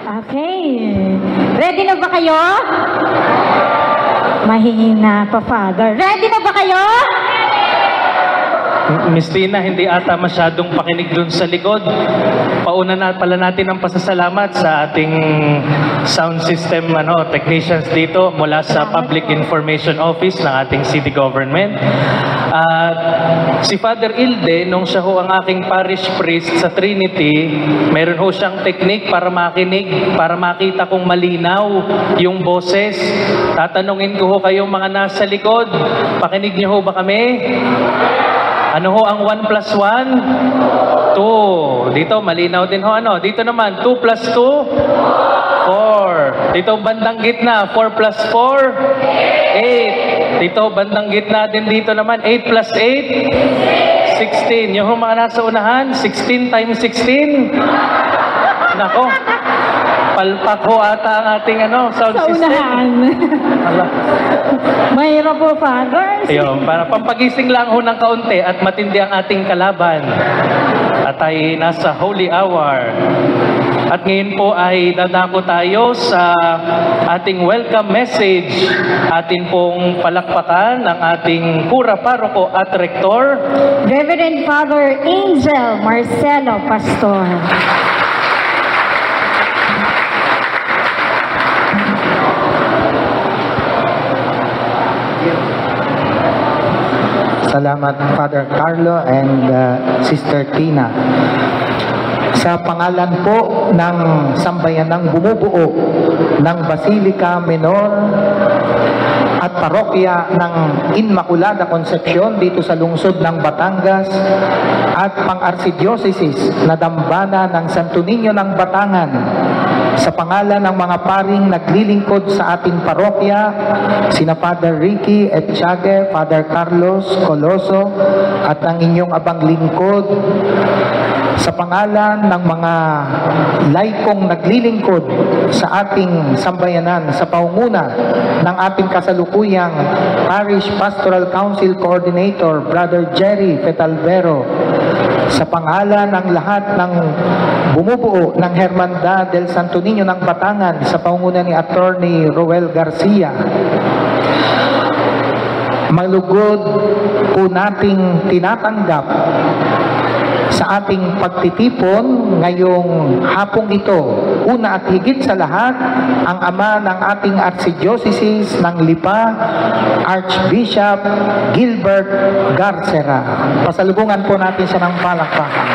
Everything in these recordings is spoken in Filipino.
Okay. Ready na ba kayo? Mahina pa, Father. Ready na ba kayo? Miss Tina, hindi ata masyadong pakinig dun sa likod. Pauna na pala natin ang pasasalamat sa ating sound system technicians dito mula sa Public Information Office ng ating city government. Si Father Ilde, nung siya ho ang aking parish priest sa Trinity, meron ho siyang technique para makinig, para makita kong malinaw yung boses. Tatanungin ko ho kayong mga nasa likod, pakinig niyo ho ba kami? Ano ho ang 1 plus 1? 2. Dito, malinaw din ho. Dito naman, 2 plus 2? 4. Dito, bandang gitna, 4 plus 4? 8. Dito, bandang gitna din dito naman, 8 plus 8? 16. Yung mga nasa unahan, 16 times 16? Nako. Palpak ho ata ang ating sound system. Mahirap po, Father. Ayun, para pampagising lang ho ng kaunti at matindi ang ating kalaban. At ay nasa Holy Hour. At ngayon po ay dadako tayo sa ating welcome message. Atin pong palakpakan ng ating Kura Paroko at Rektor, Reverend Father Angel Marcelo Pastor. Salamat, Father Carlo and Sister Tina. Sa pangalan po ng sambayanang bumubuo ng Basilica Menor at parokya ng Inmaculada Concepcion dito sa lungsod ng Batangas at pang-arsidiocesis na dambana ng Santo Niño ng Batangan, sa pangalan ng mga paring naglilingkod sa ating parokya, sina Father Ricky Etchage, Father Carlos Coloso, at ang inyong abang lingkod, sa pangalan ng mga laikong naglilingkod sa ating sambayanan sa paunguna ng ating kasalukuyang Parish Pastoral Council Coordinator, Brother Jerry Fetalvero, sa pangalan ng lahat ng bumubuo ng Hermandad del Santo Niño ng Batangan sa paunguna ni Attorney Roel Garcia, malugod po nating tinatanggap sa ating pagtitipon ngayong hapong ito. Una at higit sa lahat, ang ama ng ating Archdiocese ng Lipa, Archbishop Gilbert Garcera. Pasalubungan po natin siya ng palakpakan.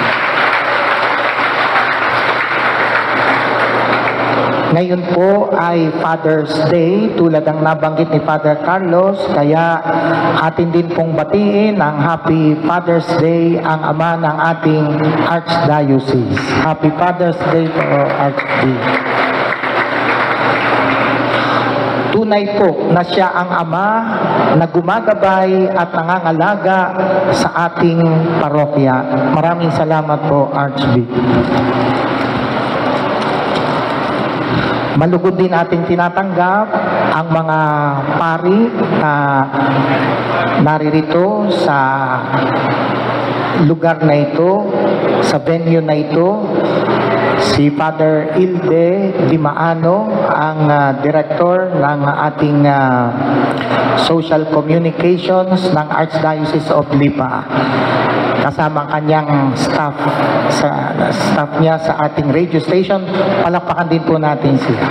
Ngayon po ay Father's Day, tulad ng nabanggit ni Father Carlos, kaya atin din pong batiin ang Happy Father's Day ang ama ng ating Archdiocese. Happy Father's Day to Archdiocese. Tunay po na siya ang ama na gumagabay at nangangalaga sa ating parokya. Maraming salamat po, Archbishop. Malugod din natin tinatanggap ang mga pari na naririto sa lugar na ito, sa venue na ito. Si Father Ilde Limaano, ang director ng ating social communications ng Archdiocese of Lipa. Kasama kanyang staff niya sa ating radio station. Palakpakan din po natin siya.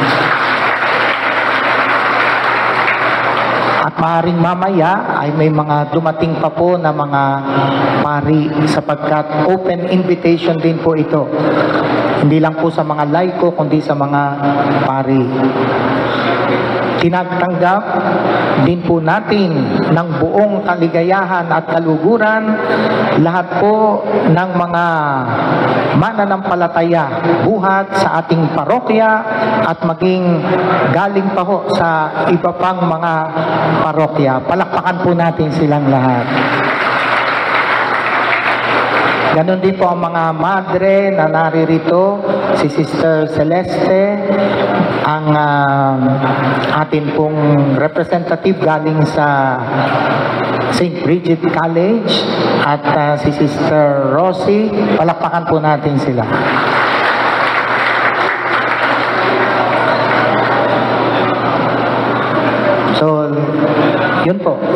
At maaaring mamaya ay may mga dumating pa po na mga pari sapagkat open invitation din po ito. Hindi lang po sa mga laiko kundi sa mga pari. Tinatanggap din po natin ng buong kaligayahan at kaluguran lahat po ng mga mananampalataya buhat sa ating parokya at maging galing pa ho sa iba pang mga parokya. Palakpakan po natin silang lahat. Ganon din po ang mga madre na naririto, si Sister Celeste, ang atin pong representative galing sa St. Bridget College, at si Sister Rosie. Palakpakan po natin sila.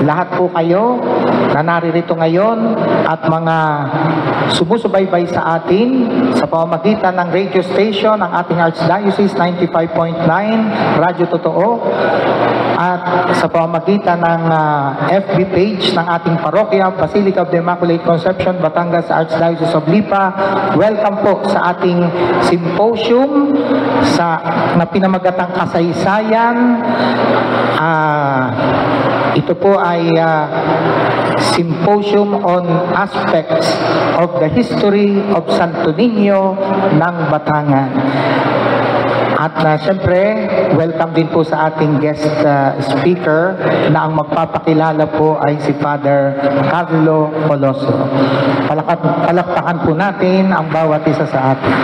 lahat po kayo na naririto ngayon at mga sumusubaybay sa atin sa pamamagitan ng radio station ng ating Archdiocese 95.9 Radyo Totoo at sa pamamagitan ng FB page ng ating parokya Basilica of the Immaculate Conception Batangas Archdiocese of Lipa. Welcome po sa ating symposium na pinamagatang Kasaysayan. Ito po ay symposium on aspects of the history of Santo Niño ng Batangan. At siyempre, welcome din po sa ating guest speaker na ang magpapakilala po ay si Father Carlo Coloso. Palakpakan po natin ang bawat isa sa atin.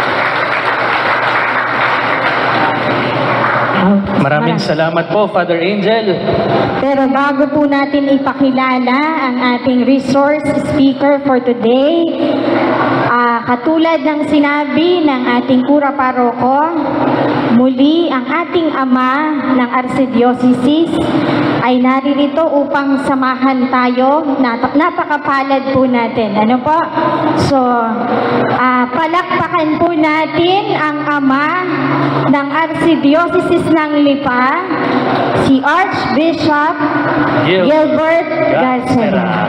Maraming salamat po, Father Angel. Pero bago po natin ipakilala ang ating resource speaker for today, katulad ng sinabi ng ating Kura Paroko, muli ang ating ama ng Archdiocese ay naririto upang samahan tayo. Napakapalad po natin. Ano po? So, palakpakan po natin ang ama ng Archdiocese ng Lipa, si Archbishop Gilbert Garcera.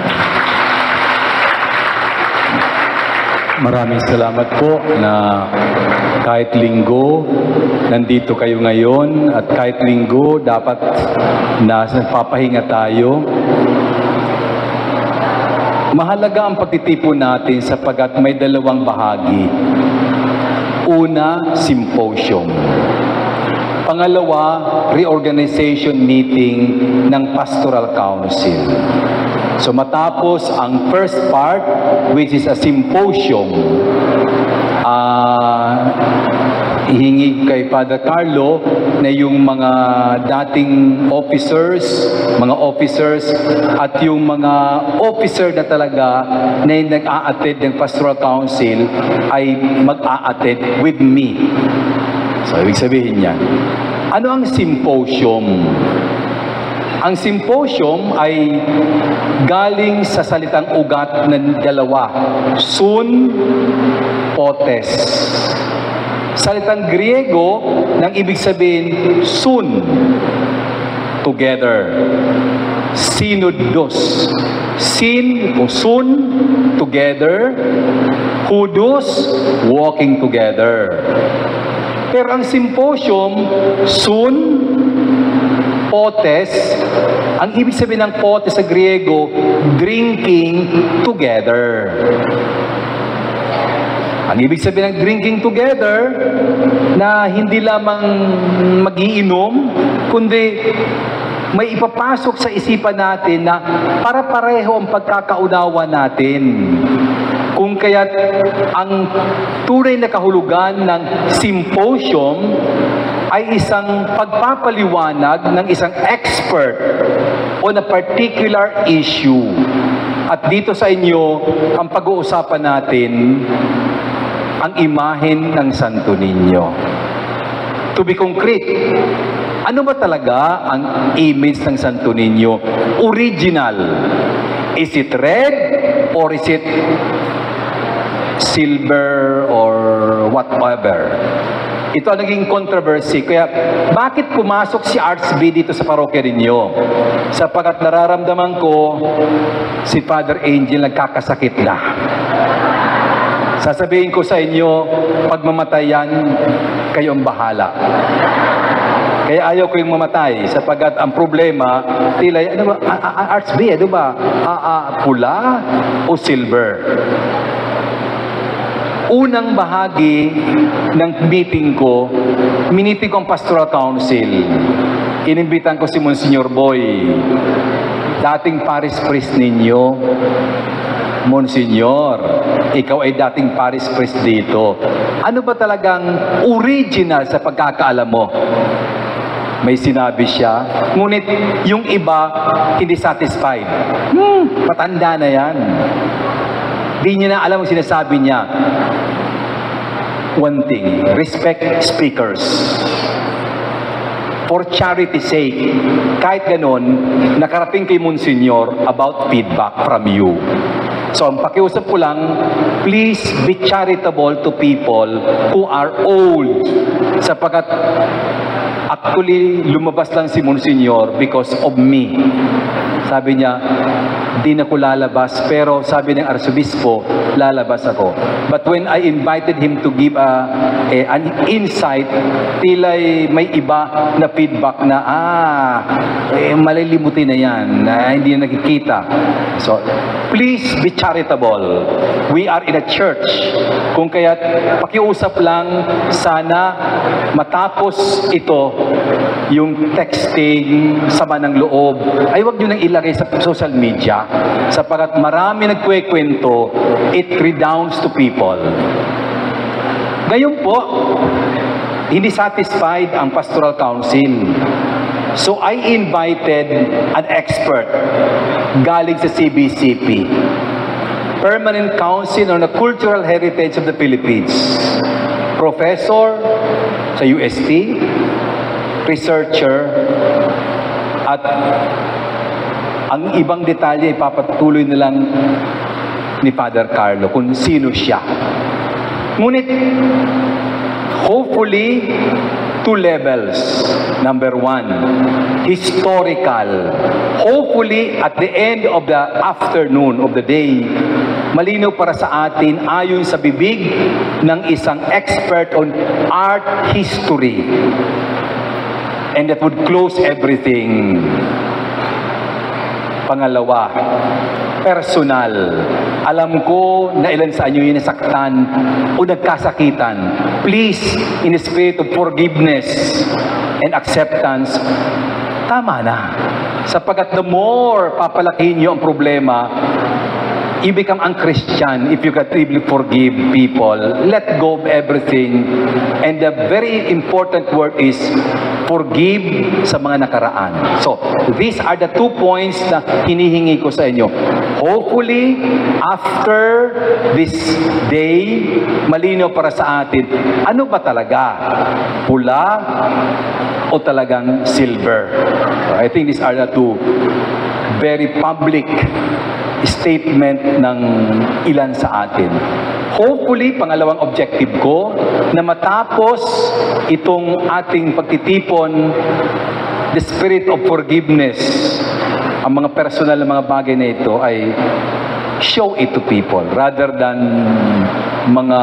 Maraming salamat po na kahit linggo, nandito kayo ngayon at kahit linggo, dapat nagpapahinga tayo. Mahalaga ang pagtitipon natin sapagkat may dalawang bahagi. Una, symposium. Pangalawa, reorganization meeting ng Pastoral Council. So matapos ang first part, which is a symposium, ihingi kay Father Carlo na yung mga dating officers at yung mga officer na talaga na yung nag-a-attend ng Pastoral Council ay mag-a-attend with me. So, ibig sabihin yan. Ano ang symposium? Ang symposium ay galing sa salitang ugat ng dalawa. Sun, potes. Salitang Griego nang ibig sabihin sun, together. Synodos. Sin o sun, together. Hudos, walking together. Pero ang symposium, sun, potes, ang ibig sabihin ng potes sa Griego, drinking together. Ang ibig sabihin ng drinking together, na hindi lamang magiinom, kundi may ipapasok sa isipan natin na para pareho ang pagkakaunawa natin. Kung kaya't ang tunay na kahulugan ng symposium ay isang pagpapaliwanag ng isang expert on a particular issue. At dito sa inyo, ang pag-uusapan natin, ang imahen ng Santo Niño. To be concrete, ano ba talaga ang image ng Santo Niño? Original. Is it red or is it silver or whatever? Ito ang naging controversy. Kaya, bakit pumasok si Archb dito sa parokya ninyo? Sapagkat nararamdaman ko, si Father Angel nagkakasakit na. Sasabihin ko sa inyo, pag mamatay yan, kayo ang bahala. Kaya ayaw ko yung mamatay, sapagkat ang problema, tila, ano ba, Archb, ano ba, pula o silver? Unang bahagi ng meeting ko, miniting ko ang Pastoral Council. Inimbitan ko si Monsignor Boy, dating parish priest ninyo. Monsignor, ikaw ay dating parish priest dito. Ano ba talagang original sa pagkakaalam mo? May sinabi siya, ngunit yung iba hindi satisfied. Patanda na yan. Di niya na alam ang sinasabi niya. One thing, respect speakers. for charity's sake, kahit ganon, nakarating kay Monsignor about feedback from you. So, ang pakiusap ko lang, please be charitable to people who are old. Sapagkat actually, lumabas lang si Monsignor because of me. Sabi niya, di na ko lalabas, pero sabi ng Arsobispo, lalabas ako. But when I invited him to give an insight, tila'y may iba na feedback na, malilimutin na yan, na hindi na nakikita. So, please be charitable. We are in a church. Kung kaya pakiusap lang, sana matapos ito, yung texting, sama ng loob, ay wag nyo nang ilagay sa social media. Sapagkat marami nagkwekwento, it redounds to people. Ngayon po, hindi satisfied ang Pastoral Council. So I invited an expert galing sa CBCP, Permanent Council on the Cultural Heritage of the Philippines. Professor sa UST, researcher, at ang ibang detalye ipapatuloy na lang ni Father Carlo kung sino siya. Ngunit, hopefully, 2 levels. Number 1, historical. Hopefully, at the end of the afternoon of the day, malinaw para sa atin ayon sa bibig ng isang expert on art history. And that would close everything. Pangalawa, personal. Alam ko na ilan sa inyo yung nasaktan o nagkasakitan. Please, in the spirit of forgiveness and acceptance, tama na. Sapagkat the more papalakihin nyo ang problema, you become un-Christian if you can really forgive people. Let go of everything. And the very important word is forgive sa mga nakaraan. So, these are the 2 points na hinihingi ko sa inyo. Hopefully, after this day, malinaw para sa atin, ano ba talaga? Pula o talagang silver? So, I think these are the 2 very public statement ng ilan sa atin. Hopefully, pangalawang objective ko, na matapos itong ating pagtitipon, the spirit of forgiveness, ang mga personal na mga bagay na ito ay show it to people rather than mga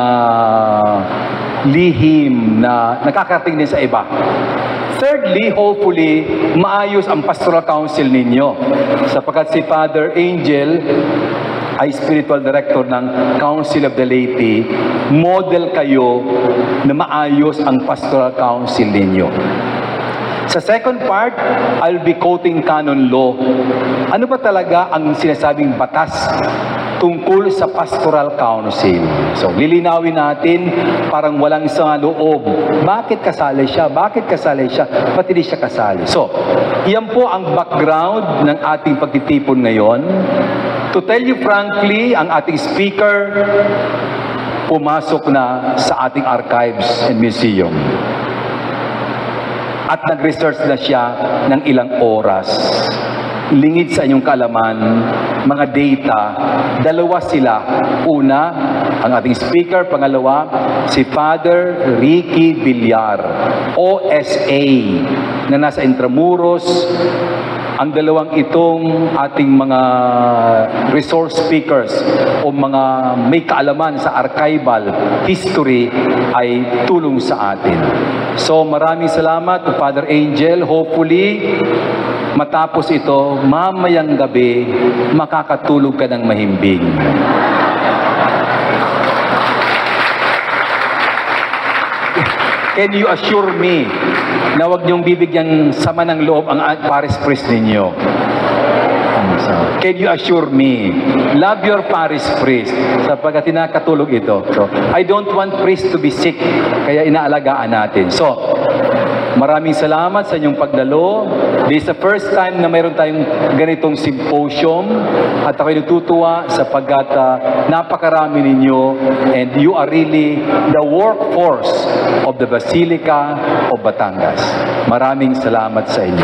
lihim na nakakarating din sa iba. Thirdly, hopefully, maayos ang Pastoral Council ninyo. Sapagkat si Father Angel ay spiritual director ng Council of the Laity, model kayo na maayos ang Pastoral Council ninyo. Sa second part, I'll be quoting canon law. Ano ba talaga ang sinasabing batas tungkol sa Pastoral Council? So, lilinawin natin parang walang sa loob. Bakit kasali siya? Bakit kasali siya? Ba't hindi siya kasali? So, yan po ang background ng ating pagtitipon ngayon. To tell you frankly, ang ating speaker pumasok na sa ating archives and museum. At nag-research na siya ng ilang oras. Lingid sa inyong kaalaman, mga data, dalawa sila. Una, ang ating speaker. Pangalawa, si Father Ricky Villar, OSA, na nasa Intramuros. Ang dalawang itong ating mga resource speakers o mga may kaalaman sa archival history ay tulong sa atin. So maraming salamat to Father Angel. Hopefully, matapos ito, mamayang gabi, makakatulog ka ng mahimbing. Can you assure me na huwag niyong bibigyan sama ng loob ang parish priest ninyo? Can you assure me? Love your parish priest sapagkat tinakatulog ito. So, I don't want priest to be sick, kaya inaalagaan natin. So, Maraming salamat sa inyong pagdalo. This is the first time na mayroon tayong ganitong symposium at ako'y natutuwa sapagkat napakarami ninyo and you are really the workforce of the Basilica of Batangas. Maraming salamat sa inyo.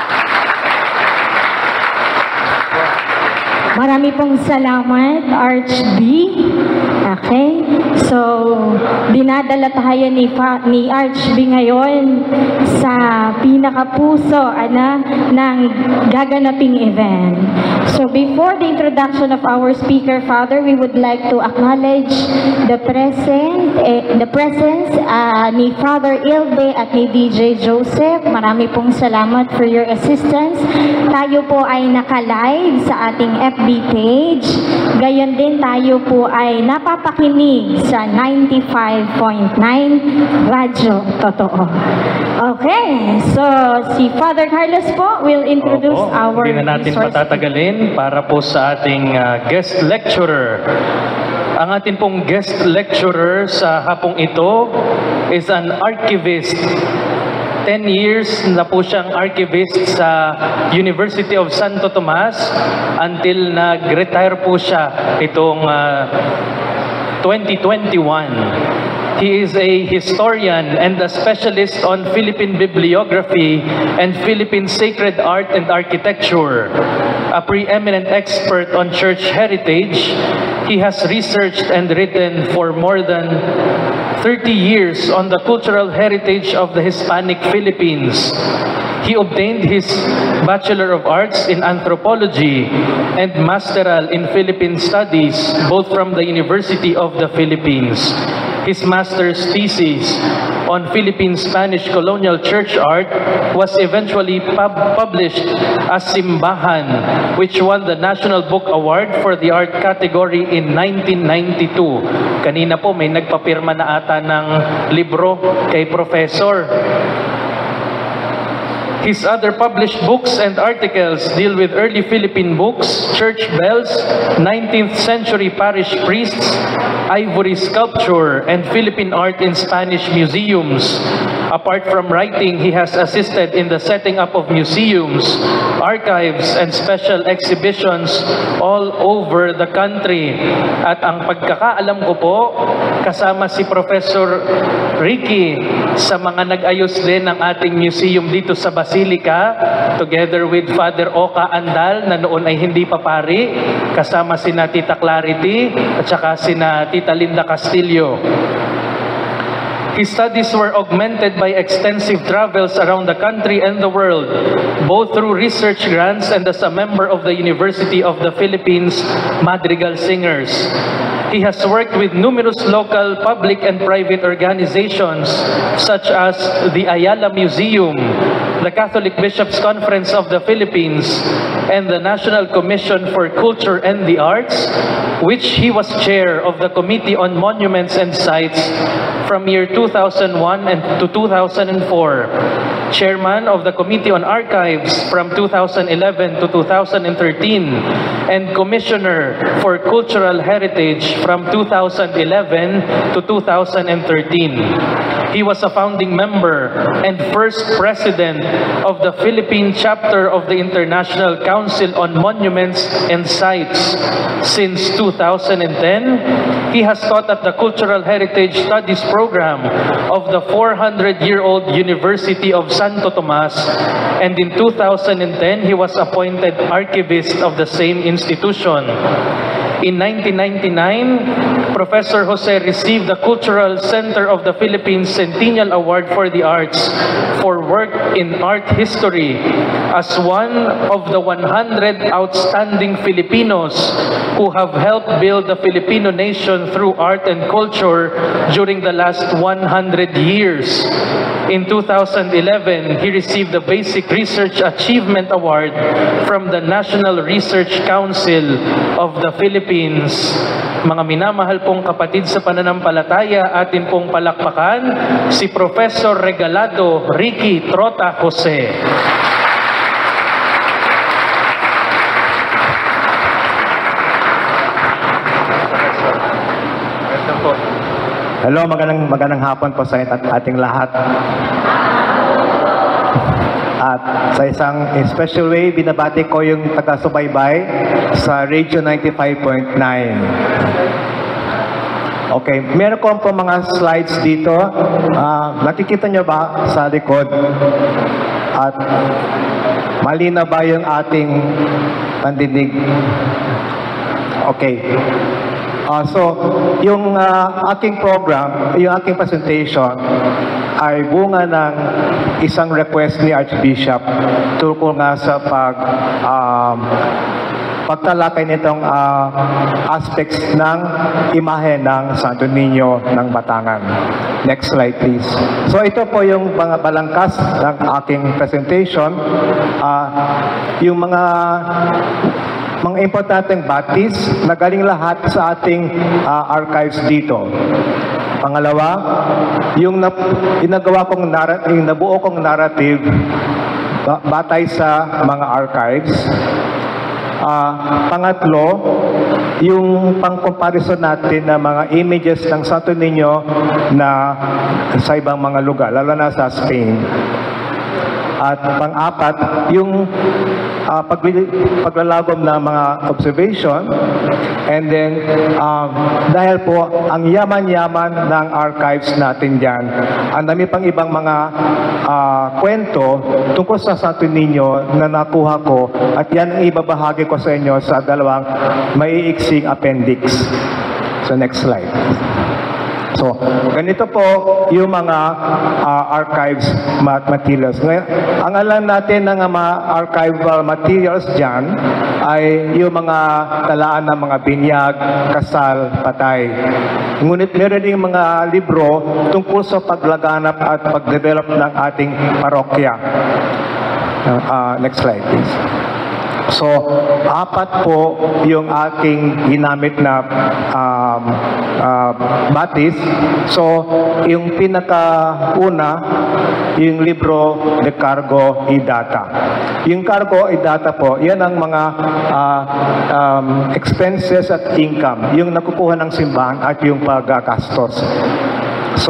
Marami pong salamat, Arch B. Okay? So, dinadala tayo ni Arch B ngayon sa pinakapuso ng gaganaping event. So, before the introduction of our speaker, Father, we would like to acknowledge the presence ni Father Ilbe at ni DJ Joseph. Marami pong salamat for your assistance. Tayo po ay naka-live sa ating FB page. Gayon din tayo po ay napapakinig sa 95.9 Radyo Totoo. Okay, so si Father Carlos po will introduce our hindi na natin patatagalin para po sa ating guest lecturer. Ang ating pong guest lecturer sa hapong ito is an archivist. 10 years na po siyang archivist sa University of Santo Tomas until nag-retire po siya itong 2021. He is a historian and a specialist on Philippine bibliography and Philippine sacred art and architecture. A preeminent expert on church heritage, he has researched and written for more than 30 years on the cultural heritage of the Hispanic Philippines. He obtained his Bachelor of Arts in Anthropology and Masteral in Philippine Studies, both from the University of the Philippines. His master's thesis on Philippine Spanish colonial church art was eventually published as Simbahan, which won the National Book Award for the art category in 1992. Kanina po may nagpapirma na ata ng libro kay Professor. His other published books and articles deal with early Philippine books, church bells, 19th century parish priests, ivory sculpture, and Philippine art in Spanish museums. Apart from writing, he has assisted in the setting up of museums, archives, and special exhibitions all over the country. At ang pagkakaalam ko po, kasama si Professor Ricky sa mga nag-ayos din ng ating museum dito sa Basilica, together with Father Oka Andal na noon ay hindi pa pari, kasama sina Tita Clarity at saka sina Tita Linda Castillo. His studies were augmented by extensive travels around the country and the world, both through research grants and as a member of the University of the Philippines Madrigal Singers. He has worked with numerous local, public, and private organizations such as the Ayala Museum, the Catholic Bishops' Conference of the Philippines, and the National Commission for Culture and the Arts, which he was chair of the Committee on Monuments and Sites from year 2001 to 2004, chairman of the Committee on Archives from 2011 to 2013, and commissioner for cultural heritage from 2011 to 2013. He was a founding member and first president of the Philippine chapter of the International Council on Monuments and Sites. Since 2010, he has taught at the Cultural Heritage Studies program of the 400-year-old University of Santo Tomas, and in 2010, he was appointed archivist of the same institution. In 1999, Professor Jose received the Cultural Center of the Philippines Centennial Award for the Arts for work in art history as one of the 100 outstanding Filipinos who have helped build the Filipino nation through art and culture during the last 100 years. In 2011, he received the Basic Research Achievement Award from the National Research Council of the Philippines. Mga minamahal pong kapatid sa pananampalataya, atin pong palakpakan si Professor Regalado Ricky Trota Jose. Hello, magandang hapon po sa ating lahat. At sa isang special way, binabati ko yung taga-subaybay sa Radio 95.9. Okay, meron ko po mga slides dito. Nakikita nyo ba sa likod? At malinaw ba yung ating pandinig? Okay. So, yung aking program, yung aking presentation, ay bunga ng isang request ni Archbishop tungkol nga sa pagtalakay nitong aspects ng imahe ng Santo Niño ng Batangan. Next slide, please. So, ito po yung mga balangkas ng aking presentation. Yung mga importanteng batis na galing lahat sa ating archives dito. Pangalawa, yung nabuo kong narrative batay sa mga archives. Pangatlo, yung pang-comparison natin ng mga images ng Santo Niño na sa ibang mga lugar, lalo na sa Spain. At pang-apat, yung paglalagom ng mga observation. And then, dahil po, ang yaman-yaman ng archives natin dyan, ang dami pang ibang mga kwento tungkol sa Santo Niño na nakuha ko, at yan ang ibabahagi ko sa inyo sa dalawang maiiksing appendix. So, next slide. So, ganito po yung mga archives materials. Ngayon, ang alam natin ng mga archival materials dyan ay yung mga talaan ng mga binyag, kasal, patay. Ngunit meron din mga libro tungkol sa paglaganap at pagdevelop ng ating parokya. Next slide, please. So, apat po yung aking ginamit na batis. So, yung pinakauna, yung libro de Cargo y Data. Yung Cargo y Data po, yan ang mga expenses at income, yung nakukuha ng simbahan at yung paggastos. So,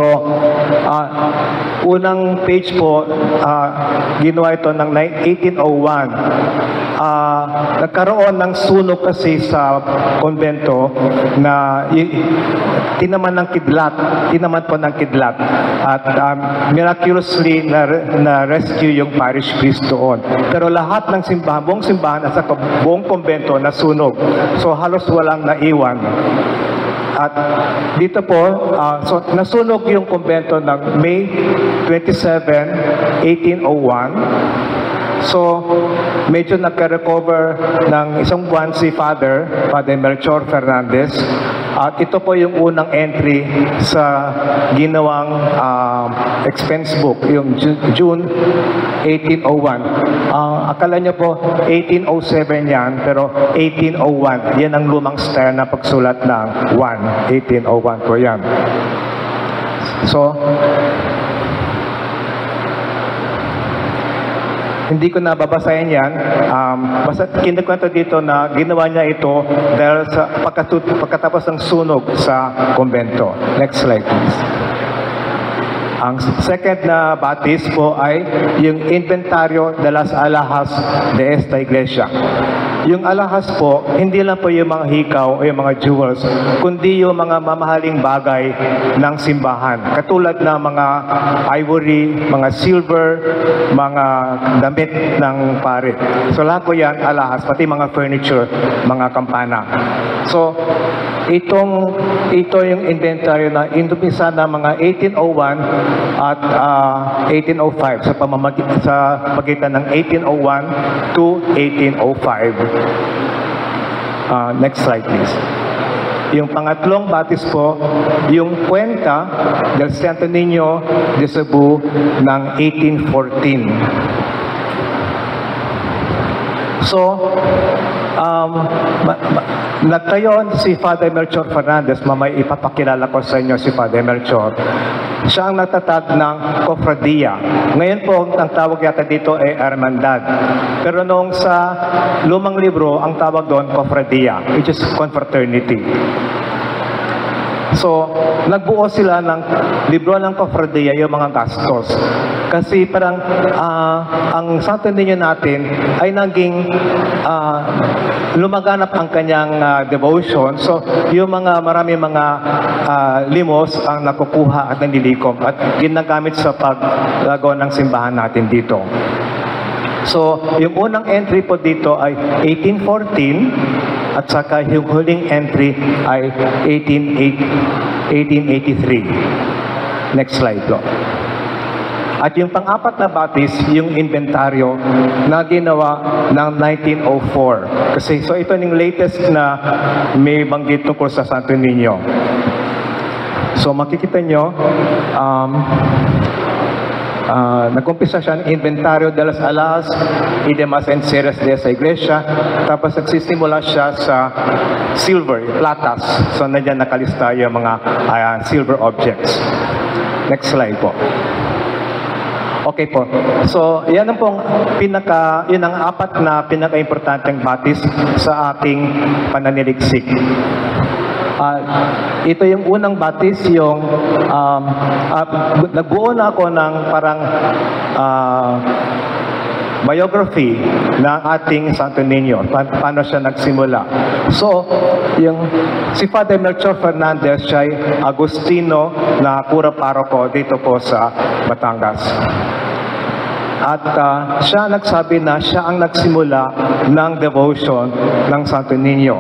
unang page po, ginawa ito ng 1801. Nagkaroon ng sunog kasi sa konbento na tinaman po ng kidlat. At miraculously na rescue yung parish priest doon. Pero lahat ng simbahan, buong simbahan at sa buong konbento nasunog. So, halos walang naiwan. At dito po, so nasunog yung kumbento ng May 27, 1801. So, medyo nagka-recover ng isang buwan si Father Melchor Fernandez. At ito po yung unang entry sa ginawang expense book, yung June 1801. Akala nyo po 1807 yan, pero 1801. Yan ang lumang style na pagsulat ng 1801 po yan. So, hindi ko na babasahin yan. Basta kinikwento dito na ginawa niya ito dahil sa pagkatapos ng sunog sa kumbento. Next slide, please. Ang second na batis po ay yung inventaryo de las alhajas de esta iglesia. Yung alahas po, hindi lang po yung mga hikaw o yung mga jewels, kundi yung mga mamahaling bagay ng simbahan. Katulad ng mga ivory, mga silver, mga damit ng pare. So lahat po yan, alahas, pati mga furniture, mga kampana. So, ito yung inventory na indumpisa na mga 1801 at 1805 sa pagitan ng 1801 to 1805. Next slide, please. Yung pangatlong batis po, yung kwenta del Santo Niño de Cebu ng 1814. So, nagtayo si Father Melchor Fernandez, mamay ipapakilala ko sa inyo si Father Melchor. Siya ang nagtatag ng Cofradia. Ngayon po, ang tawag yata dito ay Hermandad. Pero noong sa lumang libro, ang tawag doon Cofradia, which is confraternity. So, nagbuo sila ng libro ng kofradiya, yung mga gastos. Kasi parang ang Santo Niño natin ay naging lumaganap ang kanyang devotion. So, yung marami mga limos ang nakukuha at nanilikom at ginagamit sa paglagaw ng simbahan natin dito. So, yung unang entry po dito ay 1814 at saka yung huling entry ay 1883. Next slide po. At yung pang-apat na batis, yung inventaryo na ginawa ng 1904. Kasi, so ito yung latest na may banggit tungkol sa Santo Niño. So, makikita nyo, nag-umpisa siya ng inventaryo de las alas y demás enseres de esa iglesia. Tapos nagsisimula siya sa silver, platas. So, nandiyan nakalista yung mga silver objects. Next slide po. Okay po. So, yan ang pong yun ang apat na pinaka-importanteng batis sa ating pananiliksik. Ito yung unang batis, yung nagbuo na ako ng parang biography ng ating Santo Niño, paano siya nagsimula. So, si Father Melchor Fernandez, siya ay Agustino na kura paroko dito po sa Batangas. At siya nagsabi na siya ang nagsimula ng devotion ng Santo Niño.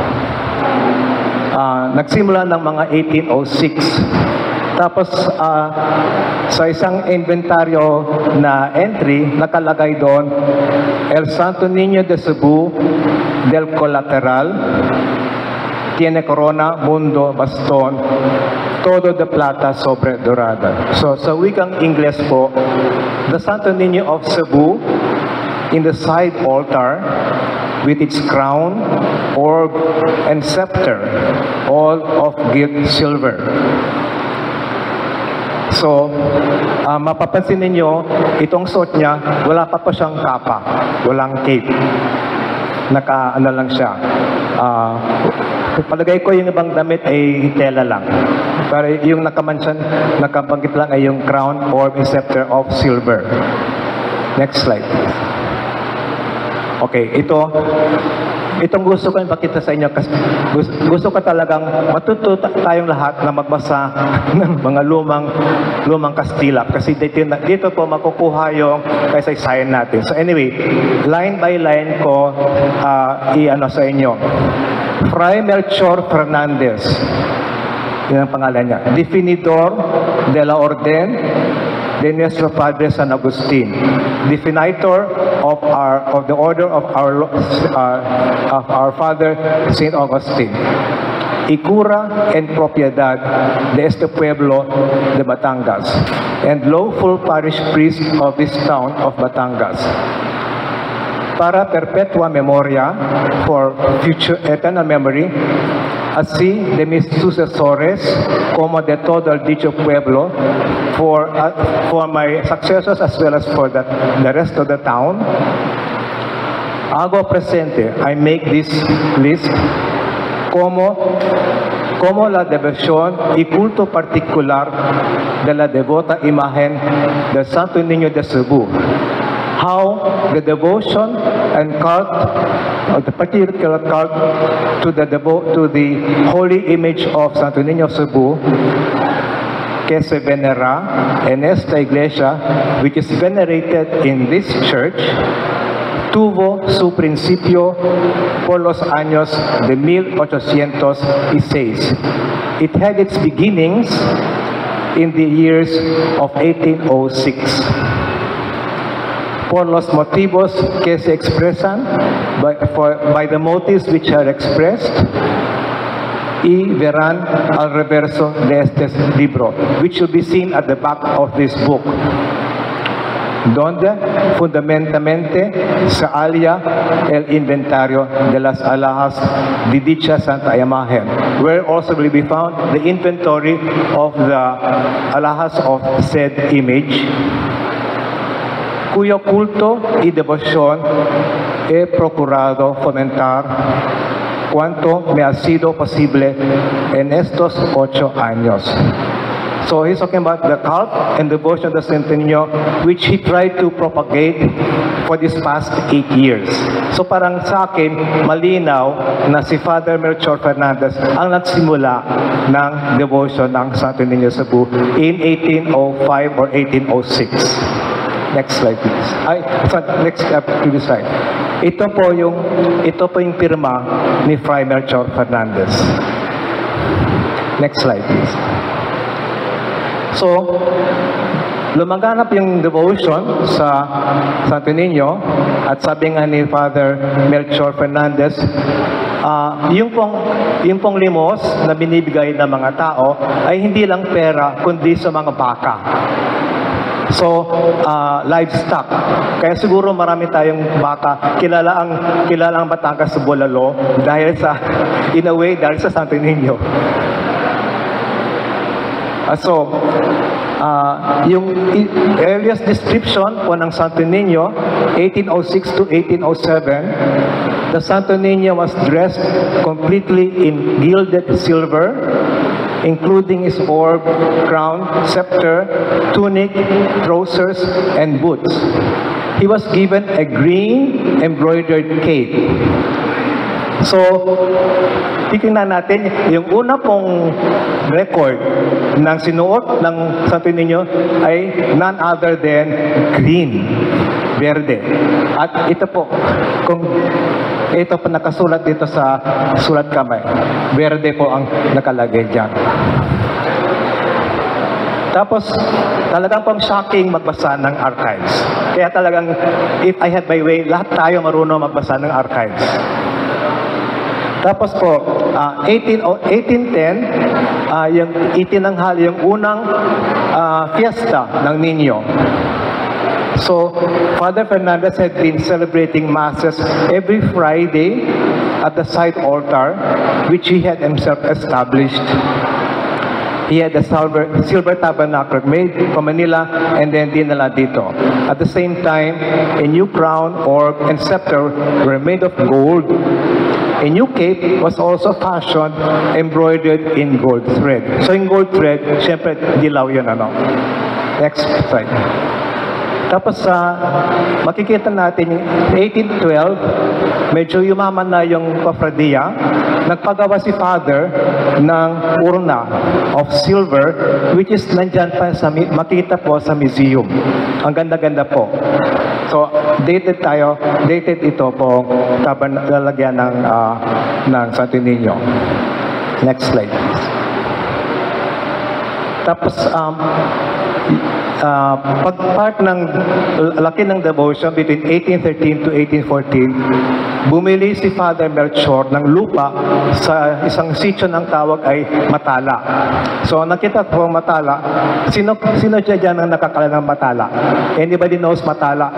Nagsimula ng mga 1806. Tapos, sa isang inventaryo na entry, nakalagay doon, El Santo Niño de Cebu del Colateral, tiene corona, mundo, baston, todo de plata sobre dorada. So, sa wikang Ingles po, the Santo Niño of Cebu, in the side altar, with its crown, orb, and scepter, all of gilt silver. So, mapapansin ninyo, itong suot niya, wala pa siyang kapa, walang cape. Naka-ano lang siya. Palagay ko yung ibang damit ay tela lang. Pero yung nakabanggit lang ay yung crown, orb, and scepter of silver. Next slide. Okay, itong gusto ko ipakita sa inyo kasi gusto ko talagang matuto tayong lahat na magbasa ng mga lumang Kastila kasi dito po makukuha yung kasaysayan natin. So anyway, line by line ko i-ano sa inyo. Fray Melchor Fernandez, yun ang pangalan niya. Definidor de la Orden de nuestro Padre San Agustin, definitor of the order of our Father Saint Augustine, y cura en propiedad de este pueblo de Batangas, and lawful parish priest of this town of Batangas, para perpetua memoria, for future eternal memory, así de mis sucesores como de todo el dicho pueblo, for my successors as well as for the rest of the town. Hago presente, I make this list como la devoción y culto particular de la devota imagen del Santo Niño de Cebu. How the devotion and cult, the particular cult to the holy image of Santo Niño Cebu, que se venera en esta iglesia, which is venerated in this church, tuvo su principio por los años de 1806. It had its beginnings in the years of 1806. Por los motivos que se expresan, by the motives which are expressed, y verán al reverso de este libro, which will be seen at the back of this book, donde fundamentalmente se halla el inventario de las alhajas de dicha Santa Imagen, where also will be found the inventory of the alhajas of said image, cuyo culto y devoción he procurado fomentar cuanto me ha sido posible en estos 8 años. So he's talking about the cult and devotion of the Santo Niño, which he tried to propagate for these past 8 years. So parang sa akin, malinaw na si Father Melchor Fernandez ang nagsimula ng devotion ng Santo Niño Cebu in 1805 or 1806. Next slide, please. Next previous slide. Ito po yung pirma ni Fray Melchor Fernandez. Next slide, please. So, lumaganap yung devotion sa Santo Niño at sabi nga ni Father Melchor Fernandez, yung pong limos na binibigay ng mga tao ay hindi lang pera kundi sa mga baka. So, livestock. Kaya siguro marami tayong baka. Kilala ang Batangas sa Bolalo dahil dahil sa Santo Niño. Yung earliest description po ng Santo Niño, 1806 to 1807, the Santo Niño was dressed completely in gilded silver, including his orb, crown, scepter, tunic, trousers, and boots. He was given a green embroidered cape. So, tingnan natin, yung una pong record ng sinuot ng Santo Niño ay none other than green, verde. At ito po nakasulat dito sa sulat kamay. Verde po ang nakalagay dyan. Tapos, talagang pang shocking magbasa ng archives. Kaya talagang, if I had my way, lahat tayo marunong magbasa ng archives. Tapos po, 1810, yung itinanghali yung unang fiesta ng Niño. So, Father Fernandez had been celebrating masses every Friday at the side altar, which he had himself established. He had a silver tabernacle made from Manila and then dinala dito. At the same time, a new crown, orb, and scepter were made of gold. A new cape was also fashioned, embroidered in gold thread. So in gold thread, syempre, dilaw yun, ano. Next slide. Tapos makikita natin yung 1812, medyo yumaman na yung kofradiya. Nagpagawa si Father ng urna of silver, which is nandyan pa makita po sa museum. Ang ganda-ganda po. So, dated ito po, lalagyan ng Santo Niño. Next slide, please. Tapos, pag-part ng laki ng devotion between 1813 to 1814, bumili si Father Melchor ng lupa sa isang sitio ng tawag ay Matala. So, nakita po Matala. Sino dyan ang nakakala ng Matala? Anybody knows Matala?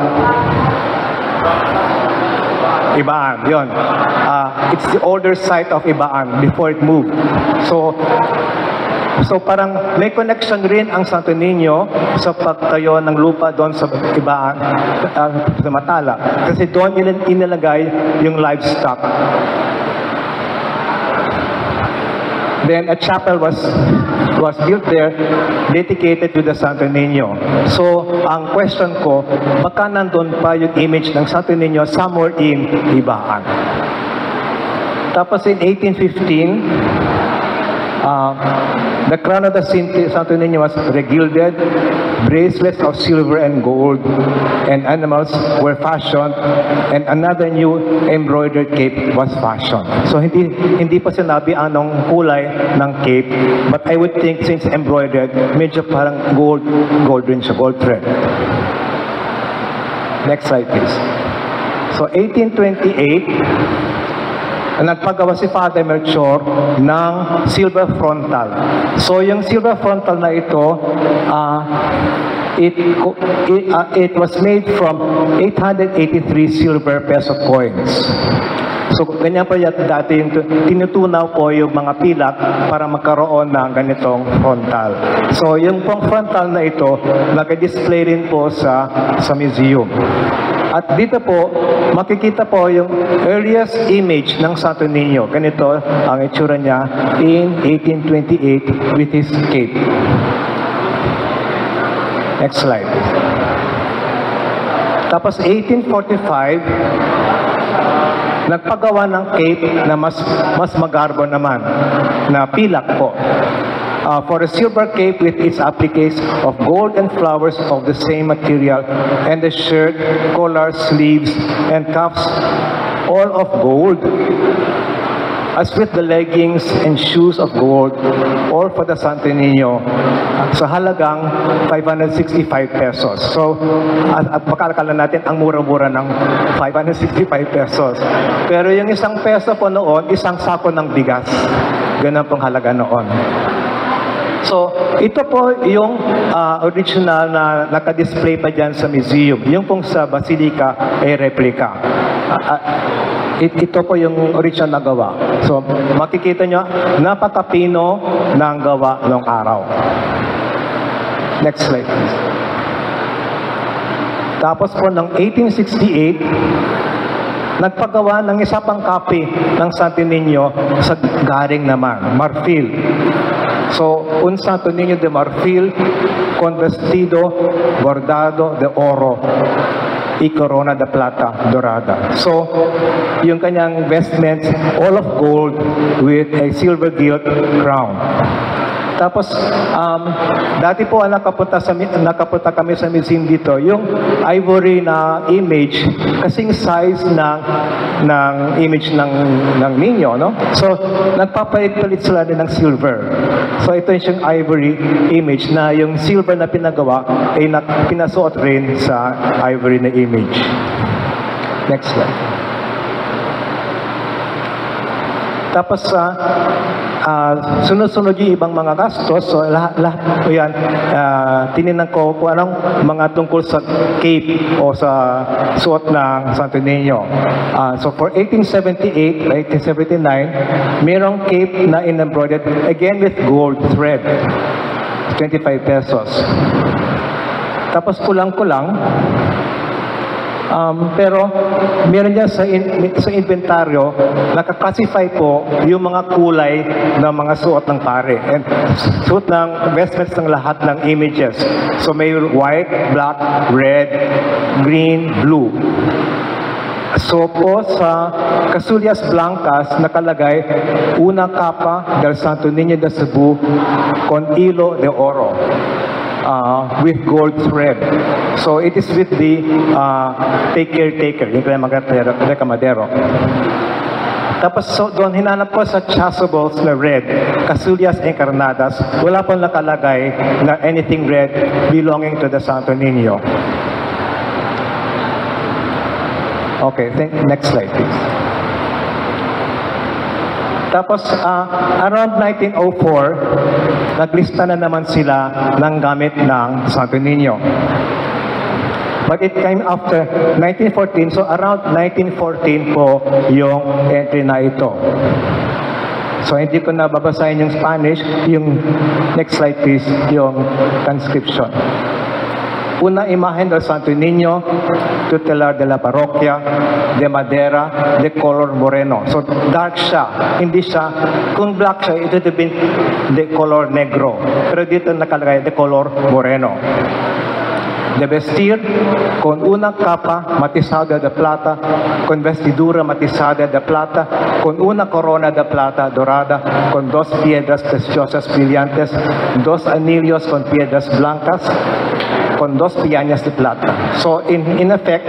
Ibaan, yun. It's the older site of Ibaan before it moved. So parang may connection rin ang Santo Niño sa pagtayo ng lupa doon sa Ibaan, sa Matala. Kasi doon inilagay yung livestock. Then a chapel was built there dedicated to the Santo Niño. So ang question ko, baka nandun pa yung image ng Santo Niño somewhere in Ibaan. Tapos in 1815, the crown of the Santo Niño was regilded, bracelets of silver and gold, and animals were fashioned, and another new embroidered cape was fashioned. So hindi pa sinabi anong kulay ng cape, but I would think since embroidered, medyo parang gold rin siya, gold thread. Next slide, please. So 1828, nagpagawa si Father Melchor ng silver frontal. So yung silver frontal na ito, it was made from 883 silver peso coins. So ganyan po dati yung tinutunaw po yung mga pilak para magkaroon ng ganitong frontal. So yung pong frontal na ito, nag-display rin po sa museum. At dito po, makikita po yung earliest image ng Santo Niño. Ganito ang itsura niya in 1828 with his cape. Next slide. Tapos 1845, nagpagawa ng cape na mas magarbo naman, na pilak po. For a silver cape with its appliques of gold and flowers of the same material, and the shirt, collar, sleeves, and cuffs, all of gold, as with the leggings and shoes of gold, all for the Santo Niño, sa halagang 565 pesos. So, at makalakala natin, ang mura-mura ng 565 pesos. Pero yung isang peso po noon, isang sako ng bigas. Ganun pong halaga noon. So, ito po yung original na naka-display pa dyan sa museum. Yung pong sa Basilica ay replica. Ito po yung original na gawa. So, makikita nyo, napakapino ng gawa ng araw. Next slide, please. Tapos po, ng 1868, nagpagawa ng isa pang copy ng Santo Niño sa garing naman, marfil. So, un Santo Niño de marfil con vestido bordado de oro y corona de plata dorada. So, yung kanyang vestments, all of gold with a silver gilt crown. Tapos, dati po nakapunta kami sa museum dito, yung ivory na image, kasing size ng image ng Niño, no? So, nagpapalit-palit sila din ng silver. So, ito yung ivory image na yung silver na pinagawa ay pinasuot rin sa ivory na image. Next slide. Tapos, sunod-sunod yung ibang mga gastos. So, lahat po yan, tininan ko kung anong mga tungkol sa cape o sa suot ng Santo Niño. So, for 1878, 1879, mayroong cape na in-embroidered, again with gold thread, 25 pesos. Tapos, kulang-kulang, pero meron niya sa inventaryo, nakaklasify po yung mga kulay ng mga suot ng pare. And suot ng vestments ng lahat ng images. So may white, black, red, green, blue. So po sa Casulias Blancas nakalagay una capa del Santo Niño de Cebu con hilo de oro. With gold thread. So it is with the take care, yung kamadero. Tapos so, doon hinanap ko sa chasubles na red, Casulias Encarnadas, wala pong nakalagay na anything red belonging to the Santo Niño. Okay, next slide please. Tapos, around 1904, naglista na naman sila ng gamit ng Santo Niño. But it came after 1914, so around 1914 po yung entry na ito. So, hindi ko na babasahin yung Spanish. Yung next slide please, yung transcription. Una imagen del Santo Niño, tutelar de la parroquia, de madera, de color moreno. So dark siya. Hindi siya, kung black siya, ito would be de color negro. Pero dito nakalagay de color moreno. De vestir con una capa matizada de plata, con vestidura matizada de plata, con una corona de plata dorada, con dos piedras preciosas brillantes, dos anillos con piedras blancas, con dos piañas de plata. So in effect,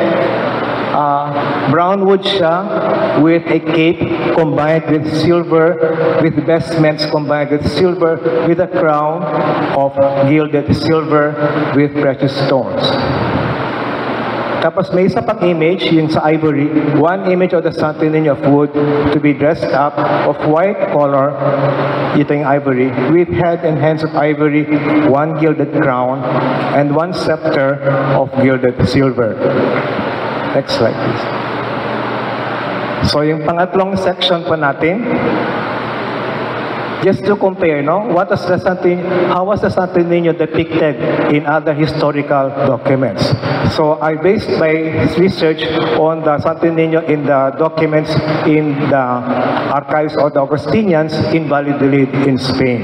brown wood siya with a cape combined with silver, with vestments combined with silver, with a crown of gilded silver with precious stones. Tapos may isa pang image, yung sa ivory, one image of the Santo Niño of wood to be dressed up of white color, ito yung ivory, with head and hands of ivory, one gilded crown, and one scepter of gilded silver. Next slide, please. So yung pangatlong section po natin, just to compare, no, how was the Santo Niño depicted in other historical documents. So I based my research on the Santo Niño in the documents in the archives of the Augustinians in Valladolid in Spain.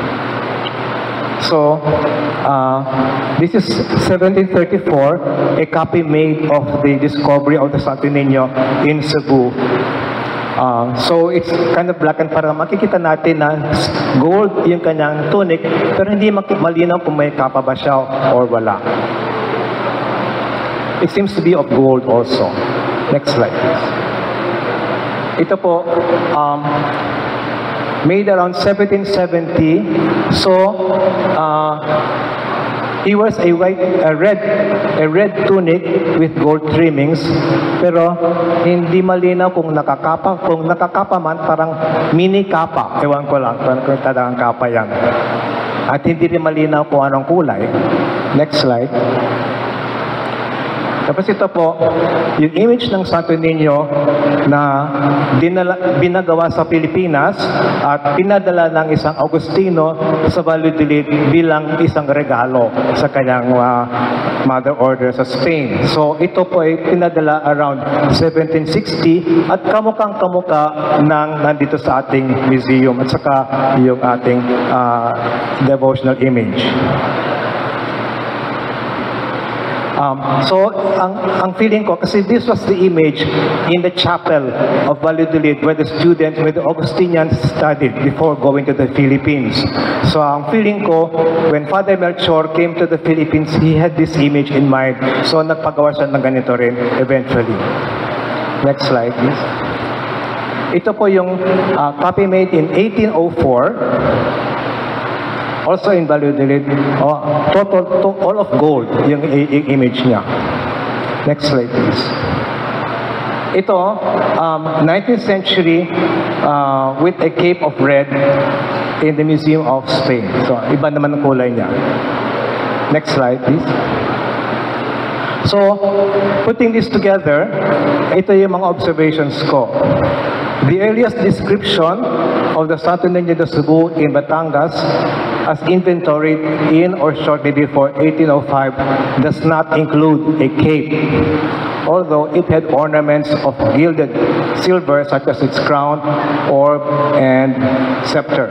So, this is 1734, a copy made of the discovery of the Santo Niño in Cebu. So it's kind of black and parang makikita natin na gold yung kanyang tunic, pero hindi malinaw kung may kapa ba siya or wala. It seems to be of gold also. Next slide, please. Ito po, made around 1770. So, he wears a red tunic with gold trimmings, pero hindi malinaw kung nakakapa. Kung nakakapa man, parang mini kapa. Ewan ko lang kung talagang kapa yan. At hindi rin malinaw kung anong kulay. Next slide. Tapos ito po, yung image ng Santo Niño na binagawa sa Pilipinas at pinadala ng isang Agustino sa Valladolid bilang isang regalo sa kanyang mother order sa Spain. So ito po ay pinadala around 1760 at kamukang-kamuka ng nandito sa ating museum at saka yung ating devotional image. So, ang feeling ko, kasi this was the image in the chapel of Valladolid where the students, where the Augustinians studied before going to the Philippines. So, ang feeling ko, when Father Melchor came to the Philippines, he had this image in mind. So, nagpagawa siya ng ganito rin eventually. Next slide, please. Ito po yung copy made in 1804. Also in Valladolid, all of gold, yung image niya. Next slide, please. Ito, 19th century with a cape of red in the Museum of Spain. So, iba naman ang kulay niya. Next slide, please. So, putting this together, ito yung mga observations ko. The earliest description of the Santo Niño de Cebu in Batangas as inventoried in or shortly before 1805 does not include a cape, although it had ornaments of gilded silver such as its crown, orb, and scepter.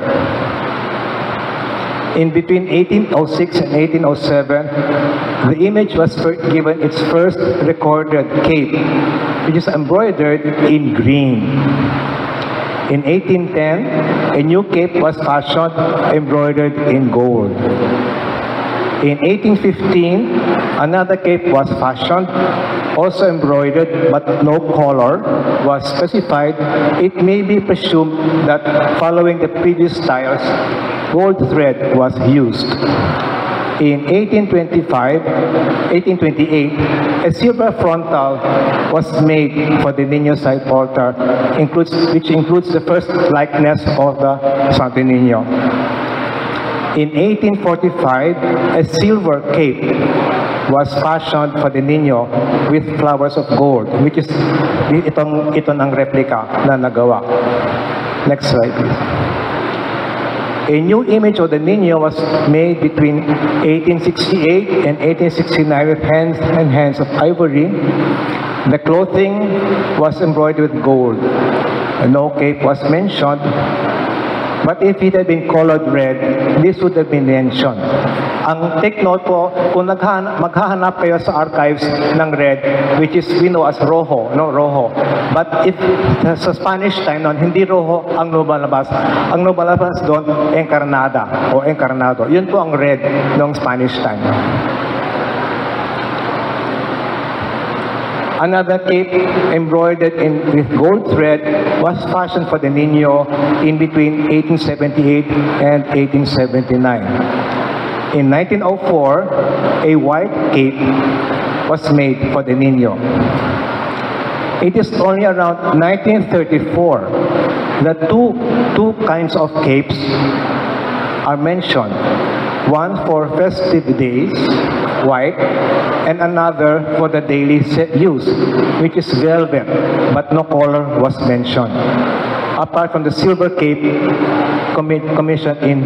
In between 1806 and 1807, the image was given its first recorded cape, which is embroidered in green. In 1810, a new cape was fashioned, embroidered in gold. In 1815, another cape was fashioned, also embroidered, but no color was specified. It may be presumed that following the previous styles, gold thread was used. In 1828, a silver frontal was made for the Niño side altar, which includes the first likeness of the Santo Niño. In 1845, a silver cape was fashioned for the Niño with flowers of gold, which is itong ang replica na nagawa. Next slide, please. A new image of the Niño was made between 1868 and 1869 with hands of ivory. The clothing was embroidered with gold. No cape was mentioned, but if it had been colored red, this would have been mentioned. Ang take note po, kung maghahanap kayo sa archives ng red, which is we know as rojo, no, rojo. But if sa Spanish time noon, hindi rojo ang lumalabas. Ang lumalabas doon, encarnada o encarnado. Yun po ang red noong Spanish time. Another cape embroidered with gold thread was fashioned for the Niño in between 1878 and 1879. In 1904, a white cape was made for the Niño. It is only around 1934 that two kinds of capes are mentioned. One for festive days, white, and another for the daily use, which is velvet, but no color was mentioned. apart from the Silver Cape commissioned in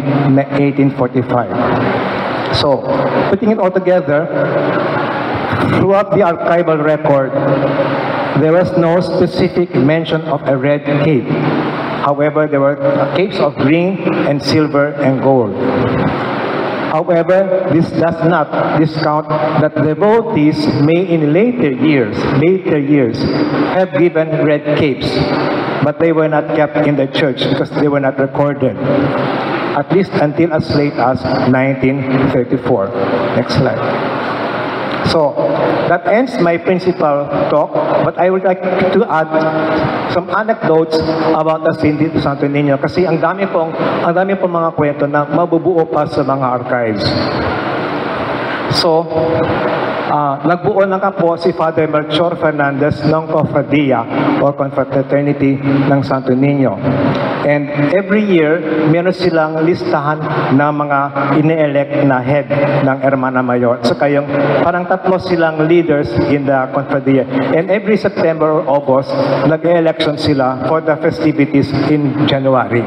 1845. So, putting it all together, throughout the archival record, there was no specific mention of a red cape. However, there were capes of green and silver and gold. However, this does not discount that devotees may in later years have given red capes, but they were not kept in the church because they were not recorded, at least until as late as 1934. Next slide. So, that ends my principal talk, but I would like to add some anecdotes about the Santo Niño kasi ang dami pong mga kwento na mabubuo pa sa mga archives. So, nagbuo na po si Father Melchor Fernandez ng Cofradia or Confraternity ng Santo Niño. And every year, meron silang listahan ng mga ine-elect na head ng Hermana Mayor. So kayong parang tatlo silang leaders in the Confradia. And every September or August, nag-election sila for the festivities in January.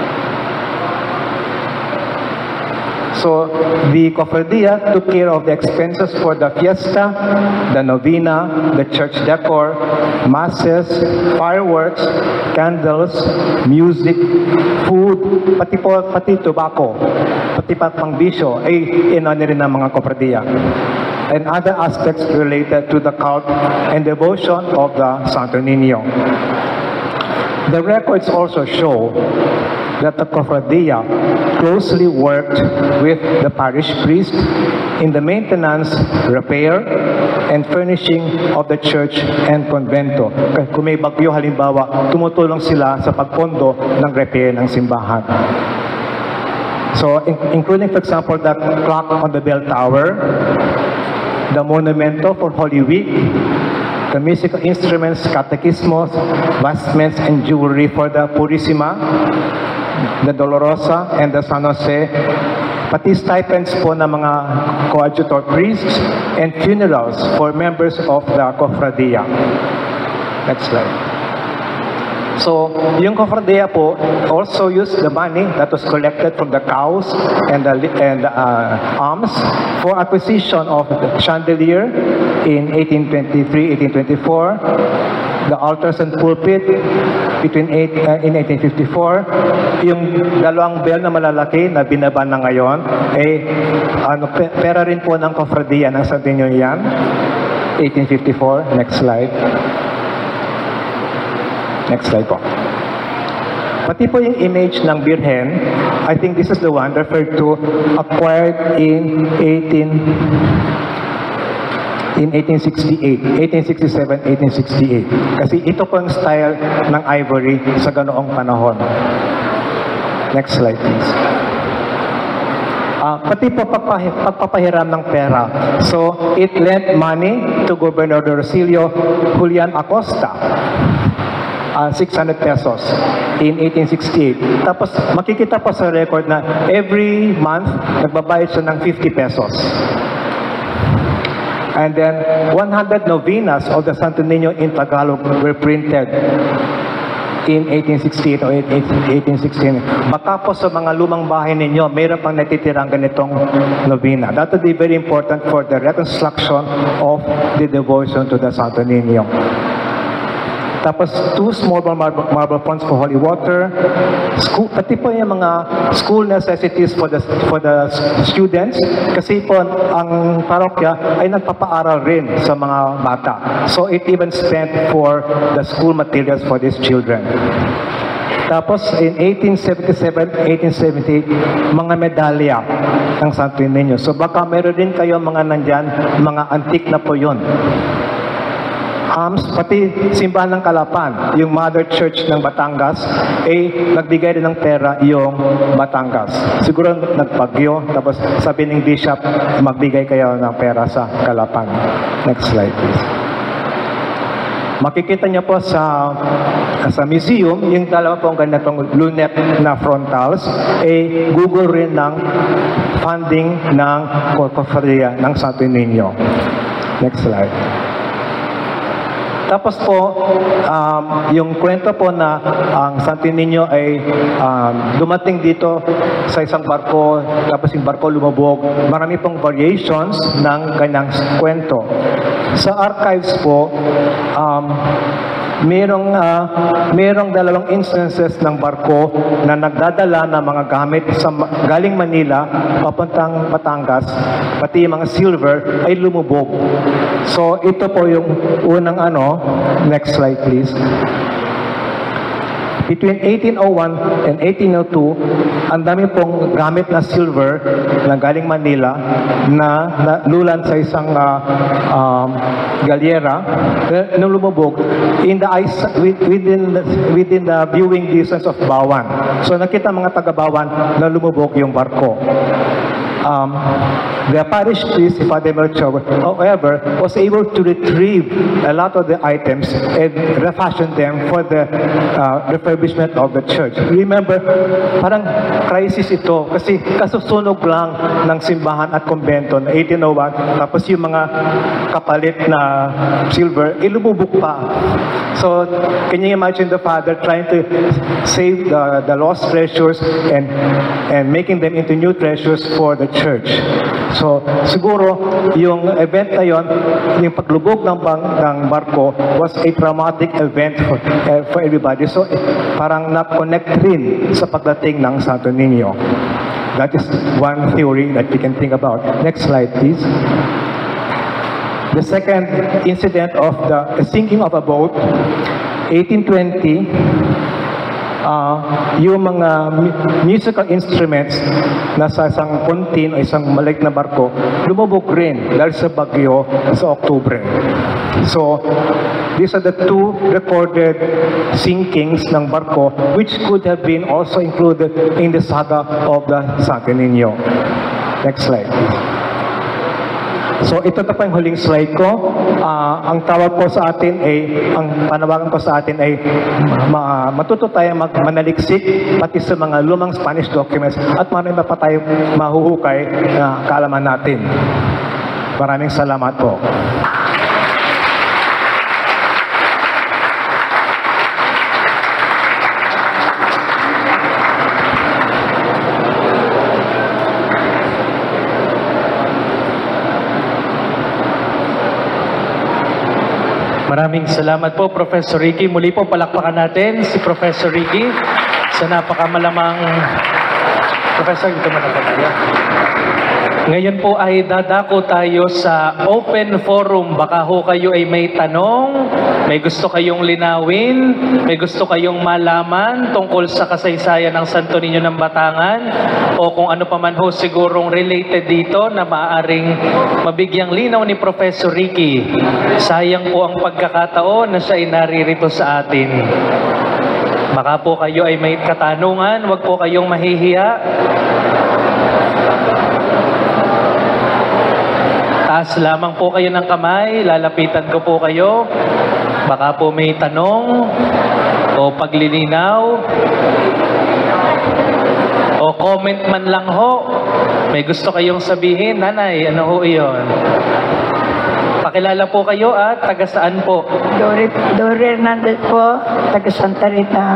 So, the Cofradia took care of the expenses for the fiesta, the novena, the church decor, masses, fireworks, candles, music, food, pati tobacco, pati pang bisyo, ay inano rin ng mga Cofradia. And other aspects related to the cult and devotion of the Santo Niño. The records also show that the Cofradia closely worked with the parish priest in the maintenance, repair, and furnishing of the church and convento. Kung may bagyo halimbawa, tumutulong sila sa pagpondo ng repair ng simbahan. So, including, for example, the clock on the bell tower, the monumento for Holy Week, the musical instruments, catechismos, vestments, and jewelry for the Purissima, the Dolorosa, and the San Jose, pati stipends po ng mga coadjutor priests, and funerals for members of the Cofradia. Next slide. So, yung Cofradia po also used the money that was collected from the cows and the alms for acquisition of the chandelier in 1823-1824, the altars and pulpit in 1854, yung dalawang bell na malalaki na binaba na ngayon, pera rin po ng Cofradia ng Santo Niño yan, 1854. Next slide. Next slide po. Pati po yung image ng Birhen, I think this is the one referred to, acquired in 1868, 1867, 1868. Kasi ito po ang style ng ivory sa ganoong panahon. Next slide, please. Pati po pagpapahiram ng pera. So, it lent money to Governor Rosilio Julian Acosta. 600 pesos in 1868. Tapos makikita po sa record na every month nagbabayad siya ng 50 pesos. And then 100 novenas of the Santo Niño in Tagalog were printed in 1868 or 1816. Baka po sa mga lumang bahay ninyo, mayroon pang natitirang ganitong novena. That would be very important for the reconstruction of the devotion to the Santo Niño. Tapos 2 small marble ponds for holy water. Pati po yung mga school necessities for the students. Kasi po ang parokya ay nagpapaaral rin sa mga bata. So it even spent for the school materials for these children. Tapos in 1877, 1878, mga medalya ng Santo Niño. So baka meron din kayo mga nandyan, mga antique na po yun. Pati simbahan ng Kalapan, yung Mother Church ng Batangas, nagbigay rin ng pera yung Batangas. Siguro nagpagyo, tapos sabi ng bishop, magbigay kayo ng pera sa Kalapan. Next slide, please. Makikita niyo po sa museum, yung dalawa pong ganitong lunette na frontals, Google rin ng funding ng Cofradia ng Santo Niño. Next slide. Tapos po, yung kwento po na ang Santo Niño ay dumating dito sa isang barko, tapos yung barko lumubog. Marami pong variations ng kanyang kwento. Sa archives po, mayroong dalawang instances ng barko na nagdadala ng mga gamit galing Manila papuntang Batangas, pati yung mga silver ay lumubog. So ito po yung unang next slide please. Between 1801 and 1802, ang dami pong gamit na silver na galing Manila na lulan sa isang galyera na lumubog in the ice within the viewing distance of Bawan. So nakita mga taga-Bawan na lumubog yung barko. The parish priest, Father Melchor, however, was able to retrieve a lot of the items and refashion them for the refurbishment of the church. Remember, parang crisis ito kasi kasusunog lang ng simbahan at kumbento na 1801, tapos yung mga kapalit na silver, lumubog pa. So, can you imagine the father trying to save the lost treasures and making them into new treasures for the church? So, siguro, yung event na yon, yung paglubog ng barko was a traumatic event for everybody. So, parang na-connect rin sa pagdating ng Santo Niño. That is one theory that we can think about. Next slide, please. The second incident of the sinking of a boat, 1820, yung mga musical instruments na sa isang kontin o isang maliit na barko, lumubog rin dahil sa bagyo sa Oktubre. So, these are the two recorded sinkings ng barko which could have been also included in the saga of the Santo Niño. Next slide, please. So ito na po yung huling slide ko. Ang tawag po sa atin ay, ang panawagan ko sa atin ay matuto tayo manaliksik pati sa mga lumang Spanish documents at marami pa tayo mahuhukay na kaalaman natin. Maraming salamat po. Maraming salamat po, Professor Ricky. Muli po palakpakan natin si Professor Ricky sa napakamalamang... Professor, dito muna po tayo. Ngayon po ay dadako tayo sa open forum. Baka ho kayo ay may tanong, may gusto kayong linawin, may gusto kayong malaman tungkol sa kasaysayan ng Santo Niño ng Batangan, o kung ano pa man ho sigurong related dito na maaaring mabigyang linaw ni Professor Ricky. Sayang po ang pagkakataon na siya ay naririto sa atin. Baka po kayo ay may katanungan, wag po kayong mahihiya. Taas lamang po kayo ng kamay, lalapitan ko po kayo. Baka po may tanong o paglilinaw o comment man lang ho. May gusto kayong sabihin, nanay, ano ho iyon? Pakilala po kayo at taga saan po? Dore Hernandez po, taga Santa Rita.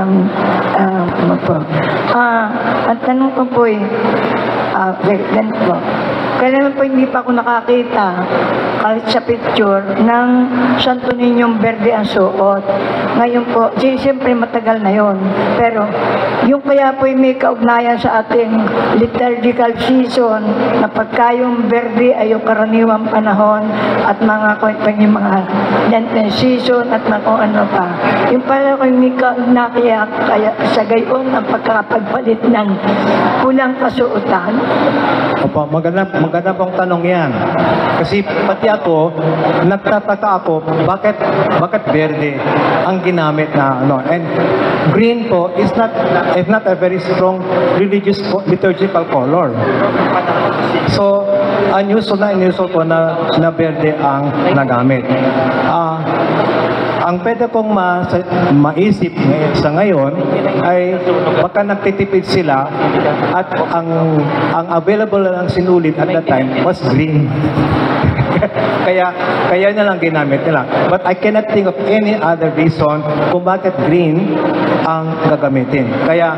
Ang tanong ko po ganito po. Kailan po hindi pa ako nakakita kahit sa picture ng Santo Niñong Verde ang suot. Ngayon po, siyempre matagal na yon. Pero yung kaya po may kaugnayan sa ating liturgical season na pagka yung verde ay yung karaniwang panahon at mga Lenten season at mga kung ano pa. Yung pala ko may kaugnayan kaya sa gayon ang pagkakapagpalit ng pulang kasuotan. Opo, maganda pong tanong yan. Kasi pati ako, nagtataka ako, bakit verde ang ginamit na ano. And green po is not a very strong religious liturgical color. So, unusual po na verde ang nagamit. Ang pwede kong maisip sa ngayon ay baka nagtitipid sila at ang available lang sinulit at that time was green. kaya na lang ginamit nila. But I cannot think of any other reason kung bakit green ang gagamitin. Kaya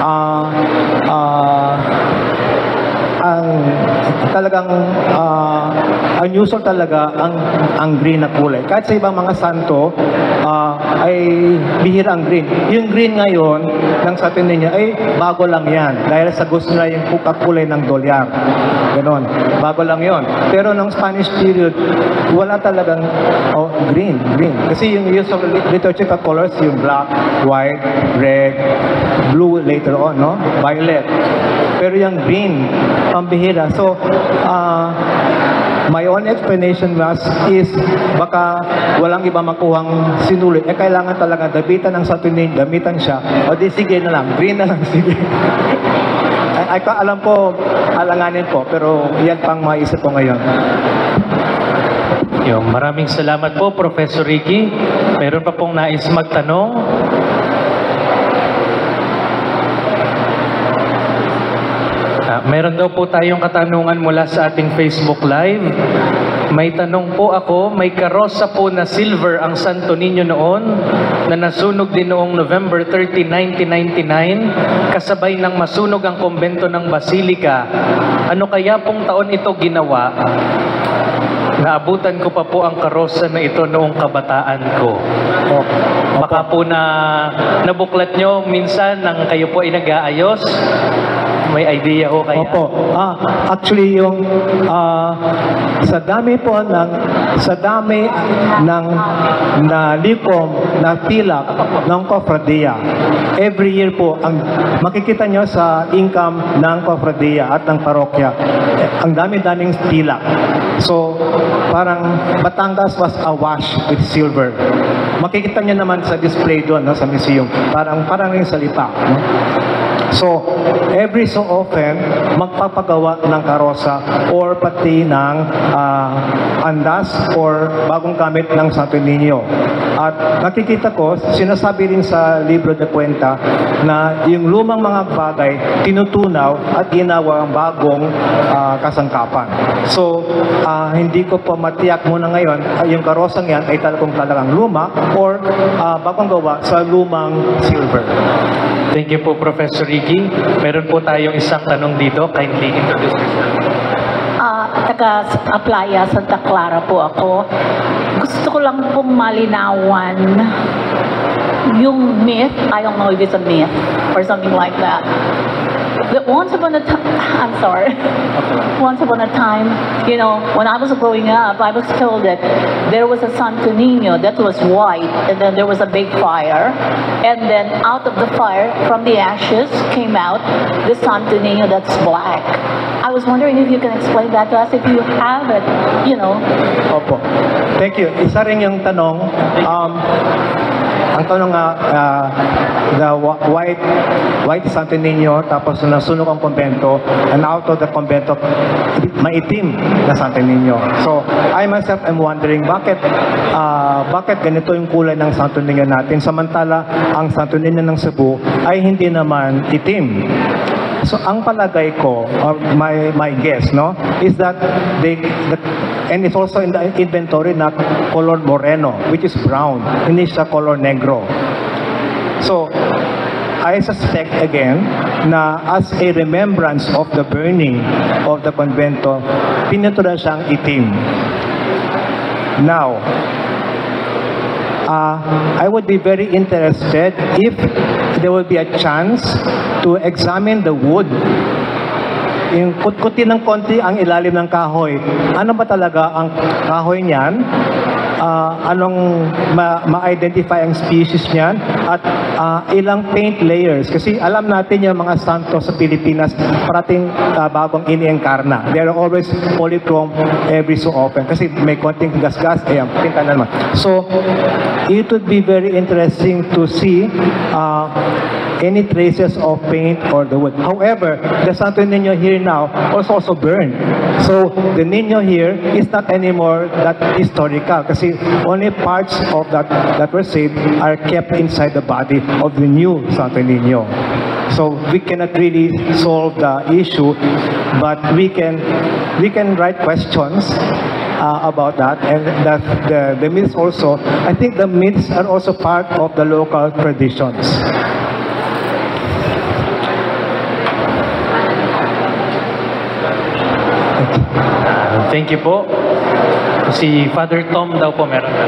ang talagang unusual talaga ang green na kulay. Kahit sa ibang mga santo ay bihira ang green. Yung green ngayon ng sa atin ninyo ay bago lang yan dahil sa gusto nila yung kulay ng dolyar. Ganon. Bago lang yon. Pero ng Spanish period wala talagang green. Kasi yung use of liturgical colors yung black, white, red, blue later on, no? Violet. Pero yung green pambihira. So, my own explanation is baka walang iba makuhang sinulit. Kailangan talaga dabitan ng Santo Niño, damitan siya. O di sige na lang, green na lang, sige. Alam ko, alanganin po, pero yan pang maisip ko ngayon. Maraming salamat po, Professor Ricky. Meron pa pong nais magtanong? Meron daw po tayong katanungan mula sa ating Facebook Live. May tanong po ako, may karosa po na silver ang Santo Niño noon na nasunog din noong November 30, 1999 kasabay ng masunog ang kumbento ng Basilica. Ano kaya pong taon ito ginawa? Naabutan ko pa po ang karosa na ito noong kabataan ko. Baka po nabuklat nyo minsan nang kayo po ay nag-aayos. May idea ho kaya? Opo. Actually yung sa dami ng nalikom na pilak ng kofradiya. Every year po ang makikita nyo sa income ng kofradiya at ng parokya. Ang dami-daming pilak. So parang Batangas was awash with silver. Makikita nyo naman sa display doon, no, sa museum. Parang yung salita. No? So, every so often, magpapagawa ng karosa or pati ng andas or bagong gamit ng Santo Niño. At nakikita ko, sinasabi rin sa libro de Cuenta na yung lumang mga bagay tinutunaw at ginawa ang bagong kasangkapan. So, hindi ko po matiyak muna ngayon, yung karosang yan ay talagang luma or bagong gawa sa lumang silver. Thank you po, Professor Ricky. Meron po tayong isang tanong dito. Kindly introduce yourself. Taga Playa, Santa Clara po ako. Gusto ko lang pong malinawan yung myth. I don't know if it's a myth or something like that. Once upon a time, you know, when I was growing up, I was told that there was a Santo Niño that was white, and then there was a big fire, and then out of the fire, from the ashes, came out the Santo Niño that's black. I was wondering if you can explain that to us, if you have it, you know. Opo. Thank you. Isa rin yung tanong. Ang tanong the white Santo Niño, tapos nasunog ang kumbento, and out of the kumbento, maitim na Santo Niño. So, I myself am wondering, bakit ganito yung kulay ng Santo Niño natin, samantala ang Santo Niño ng Cebu ay hindi naman itim. So, ang palagay ko, or my guess, no, is that and it's also in the inventory na color moreno, which is brown, hindi siya color negro. So, I suspect again na as a remembrance of the burning of the convento, pinintura siyang itim. Now, I would be very interested if there will be a chance to examine the wood. Yung kutkutin ng konti ang ilalim ng kahoy. Ano ba talaga ang kahoy niyan? Anong ma-identify ang species niyan? At ilang paint layers? Kasi alam natin yung mga santo sa Pilipinas, parating bagong iniengkarna. They are always polychrome every so often. Kasi may konting gas-gas, ayan, pinta na naman. So, it would be very interesting to see any traces of paint or the wood. However, the Santo Niño here now was also burned. So, the Niño here is not anymore that historical kasi only parts of that were saved are kept inside the body of the new Santo Niño. So, we cannot really solve the issue, but we can write questions about that, and that the myths also, I think the myths are also part of the local traditions. Thank you po. Si Father Tom daw po meron na.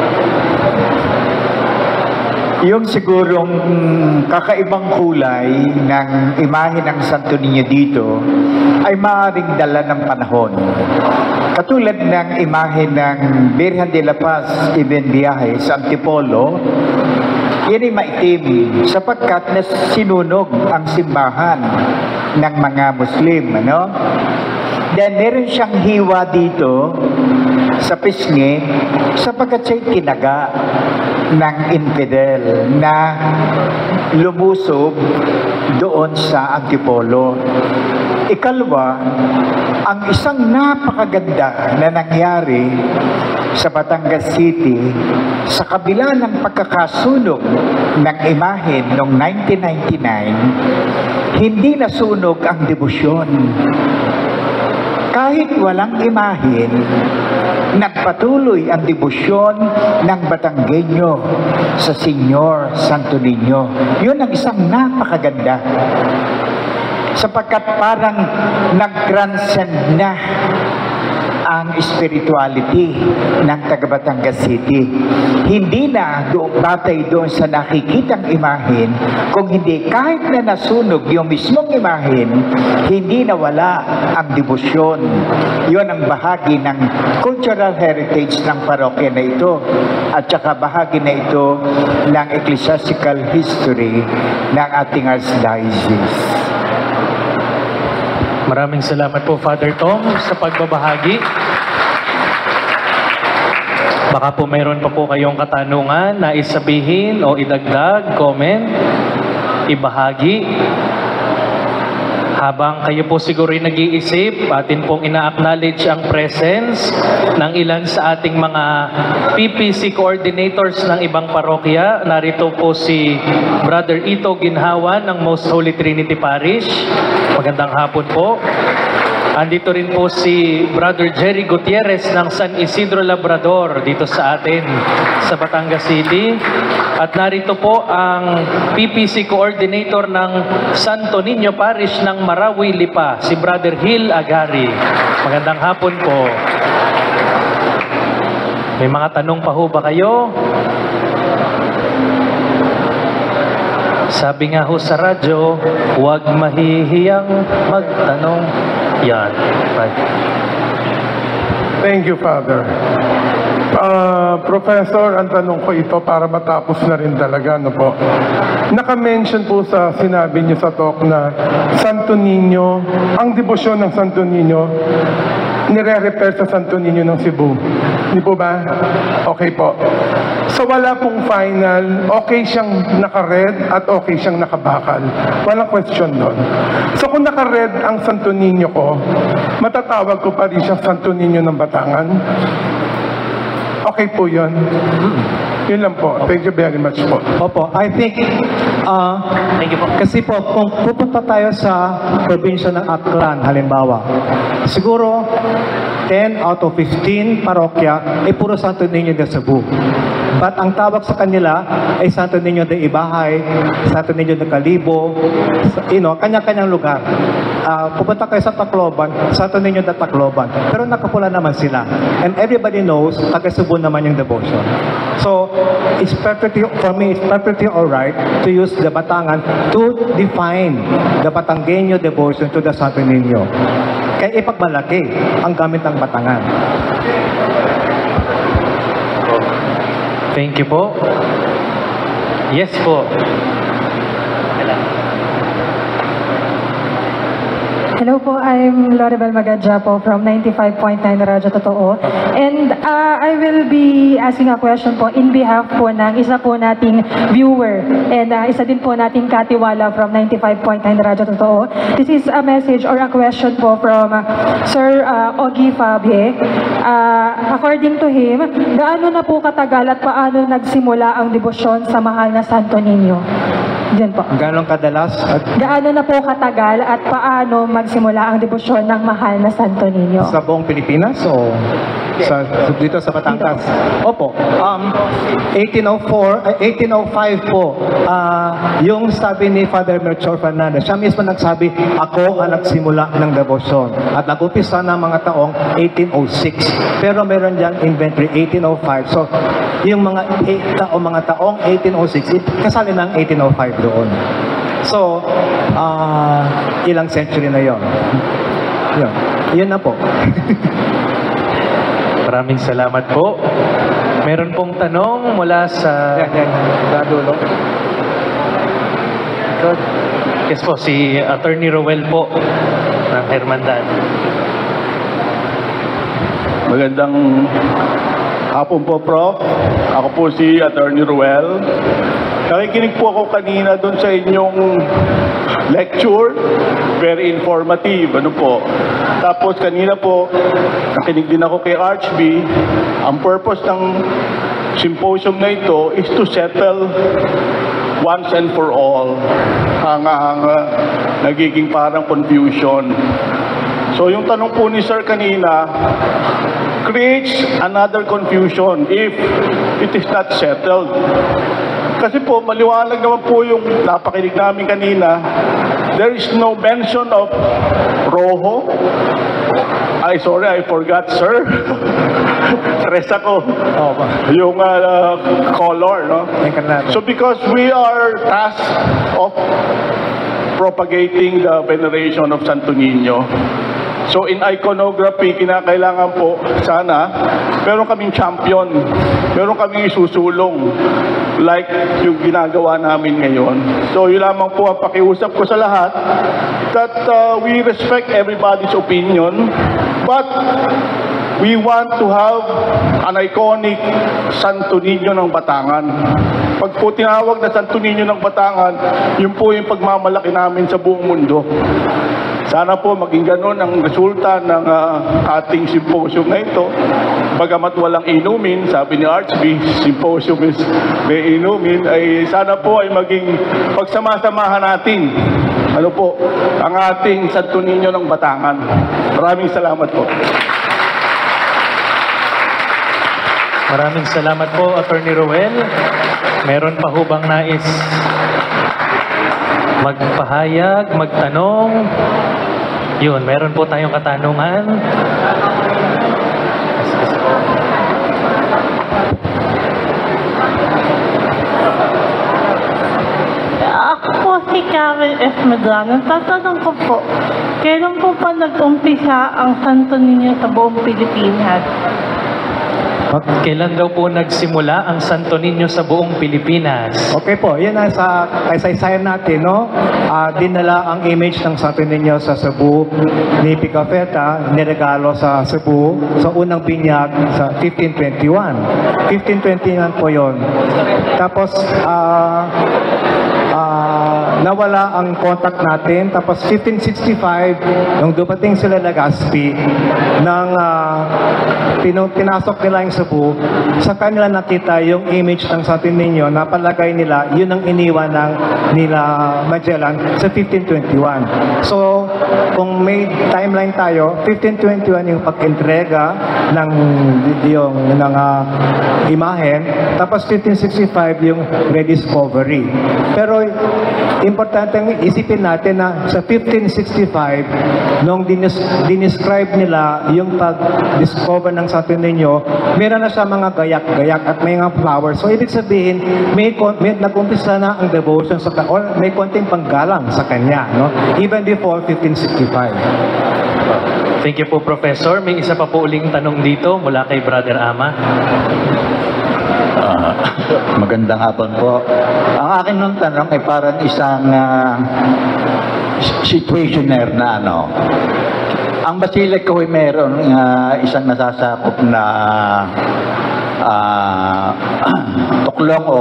Yung sigurong kakaibang kulay ng imahe ng Santo Niño dito ay maaaring dala ng panahon. Katulad ng imahe ng Virgen de la Paz Ibn Biyahe sa Antipolo, yan ay maitim sapagkat sinunog ang simbahan ng mga Muslim. Then meron siyang hiwa dito sa pisngi sapagkat siya'y tinaga ng infidel na lumusob doon sa Antipolo. Ikalwa, ang isang napakaganda na nangyari sa Batangas City sa kabila ng pagkakasunog ng imahen noong 1999, hindi nasunog ang debosyon. Kahit walang imahen, nagpatuloy ang debosyon ng Batanggenyo sa Senyor Santo Niño. Yun ang isang napakaganda. Sapagkat parang nag-transcend na ang spirituality ng taga Batangas City. Hindi na batay doon sa nakikitang imahen, kung hindi kahit na nasunog yung mismong imahen, hindi nawala ang debosyon. Yun ang bahagi ng cultural heritage ng parokya na ito, at saka bahagi na ito ng ecclesiastical history ng ating archdiocese. Maraming salamat po, Father Tom, sa pagbabahagi. Baka po mayroon pa po kayong katanungan na isabihin o idagdag, comment, ibahagi. Habang kayo po siguro nag-iisip, atin pong ina-acknowledge ang presence ng ilan sa ating mga PPC coordinators ng ibang parokya. Narito po si Brother Ito Ginhawan ng Most Holy Trinity Parish. Magandang hapon po. Andito rin po si Brother Jerry Gutierrez ng San Isidro Labrador dito sa atin sa Batangas City. At narito po ang PPC Coordinator ng Santo Niño Parish ng Marawi, Lipa, si Brother Hill Agari. Magandang hapon po. May mga tanong pa ho ba kayo? Sabi nga ho sa radyo, huwag mahihiyang magtanong. Yan. Right. Thank you, Father. Professor, ang tanong ko ito para matapos na rin talaga, no po. Naka-mention po sa sinabi niyo sa talk na Santo Niño, ang debosyon ng Santo Niño, nire-repair sa Santo Niño ng Cebu. Hindi po ba? Okay po. So wala pong final, okay siyang naka-red at okay siyang nakabakal. Walang question doon. So kung naka-red ang Santo Niño ko, matatawag ko pa rin siyang Santo Niño ng Batangan. Okay po yun. Yun lang po. Thank you very much po. Opo, I think, Thank you po. kasi po, kung pupunta tayo sa probinsya ng Aklan, halimbawa, siguro 10 out of 15 parokya ay puro Santo Niño de Cebu. But ang tawag sa kanila ay Santo Niño de Ibahay, Santo Niño de Calibo, kanya-kanyang lugar. Pupunta kayo sa Tacloban, Santo Niño de Tacloban. Pero nakapula naman sila. And everybody knows, taga Cebu naman yung devotion. So, it's perfectly, for me, it's perfectly alright to use the Batangan to define the Batanggenyo devotion to the Santo Niño. Kaya ipagmalaki ang gamit ng Batangan. Thank you po. Yes po. Hello po, I'm Loribel Magadja po from 95.9 Radyo Totoo. And I will be asking a question po in behalf po ng isa po nating viewer and isa din po nating katiwala from 95.9 Radyo Totoo. This is a message or a question po from Sir Ogie Fabie. According to him, gaano na po katagal at paano nagsimula ang debosyon sa mahal na Santo Niño? Diyan po. Gano'ng kadalas? At Gaano na po katagal at paano magsimula ang debosyon ng mahal na Santo Niño? sa buong Pilipinas o dito sa Batangas? Opo. 1805 po. Yung sabi ni Father Melchor Fernandez, siya mismo nagsabi, ako ang nagsimula ng debosyon. At nag-umpisa ng mga taong 1806. Pero meron dyan inventory 1805. So, yung mga taong 1806, kasali ng 1805 doon. So, ilang century na yon? Yun na po. Maraming salamat po. Meron pong tanong mula sa... Sa dulo. Yes po, si Attorney Roel po ng Hermandad. Magandang hapon po, Prof. Ako po si Attorney Ruel. Nakikinig po ako kanina doon sa inyong lecture. Very informative. Ano po? Tapos kanina po, nakinig din ako kay Archbishop. Ang purpose ng symposium na ito is to settle once and for all ang nagiging parang confusion. So yung tanong po ni Sir kanina creates another confusion if it is not settled. Kasi po, maliwanag naman po yung napakinig namin kanina. There is no mention of rojo. Sorry, I forgot, sir. Stress ako. Yung color, no? So because we are tasked of propagating the veneration of Santo Niño. So in iconography, kinakailangan po sana meron kaming champion, meron kaming isusulong like yung ginagawa namin ngayon. So yun lamang po ang pakiusap ko sa lahat that we respect everybody's opinion, but we want to have an iconic Santo Niño ng Batangan. Pag po tinawag na Santo Niño ng Batangan, yun po yung pagmamalaki namin sa buong mundo. Sana po maging ganun ang resulta ng ating symposium na ito. Bagamat walang inumin, sabi ni Archbishop, symposium is may inumin, ay sana po ay maging pagsama-samahan natin ano po, ang ating Santo Niño ng Batangan. Maraming salamat po. Maraming salamat po, Attorney Roel. Meron pa ho bang nais magpahayag, magtanong? Yun, meron po tayong katanungan. Ako po si Karen F. Medrano. Tatanong ko po, kailan po pa nag-umpisa ang Santo Niño sa buong Pilipinas? Kailan daw po nagsimula ang Santo Niño sa buong Pilipinas? Okay po, yan na sa kasaysayan natin, no? Dinala ang image ng Santo Niño sa Cebu ni Picafetta, niregalo sa Cebu sa unang binyag sa 1521. 1521 po yon. Tapos, nawala ang contact natin. Tapos 1565, nung dumating sila Legazpi, nang pinasok nila yung Cebu, sa kanila nakita yung image ng Santo Niño na palagay nila, yun ang iniwan ng nila Magellan sa 1521. So, kung may timeline tayo, 1521 yung pag-entrega ng imahen, tapos 1565 yung rediscovery. Pero importante isipin natin na sa 1565, nung dinescribe nila yung pag-discover ng Santo Niño, meron na siya mga gayak-gayak at may mga flowers. So, ibig sabihin, may nag-umpisa na ang devotion sa or may konting panggalang sa kanya, no? Even before 1565. Thank you po, Professor. May isa pa po uling tanong dito mula kay Brother Ama. Magandang hapon po. Ang akin nung tanong ay parang isang situationer na ano. Ang Basilica ko ay meron isang nasasakop na tuklong o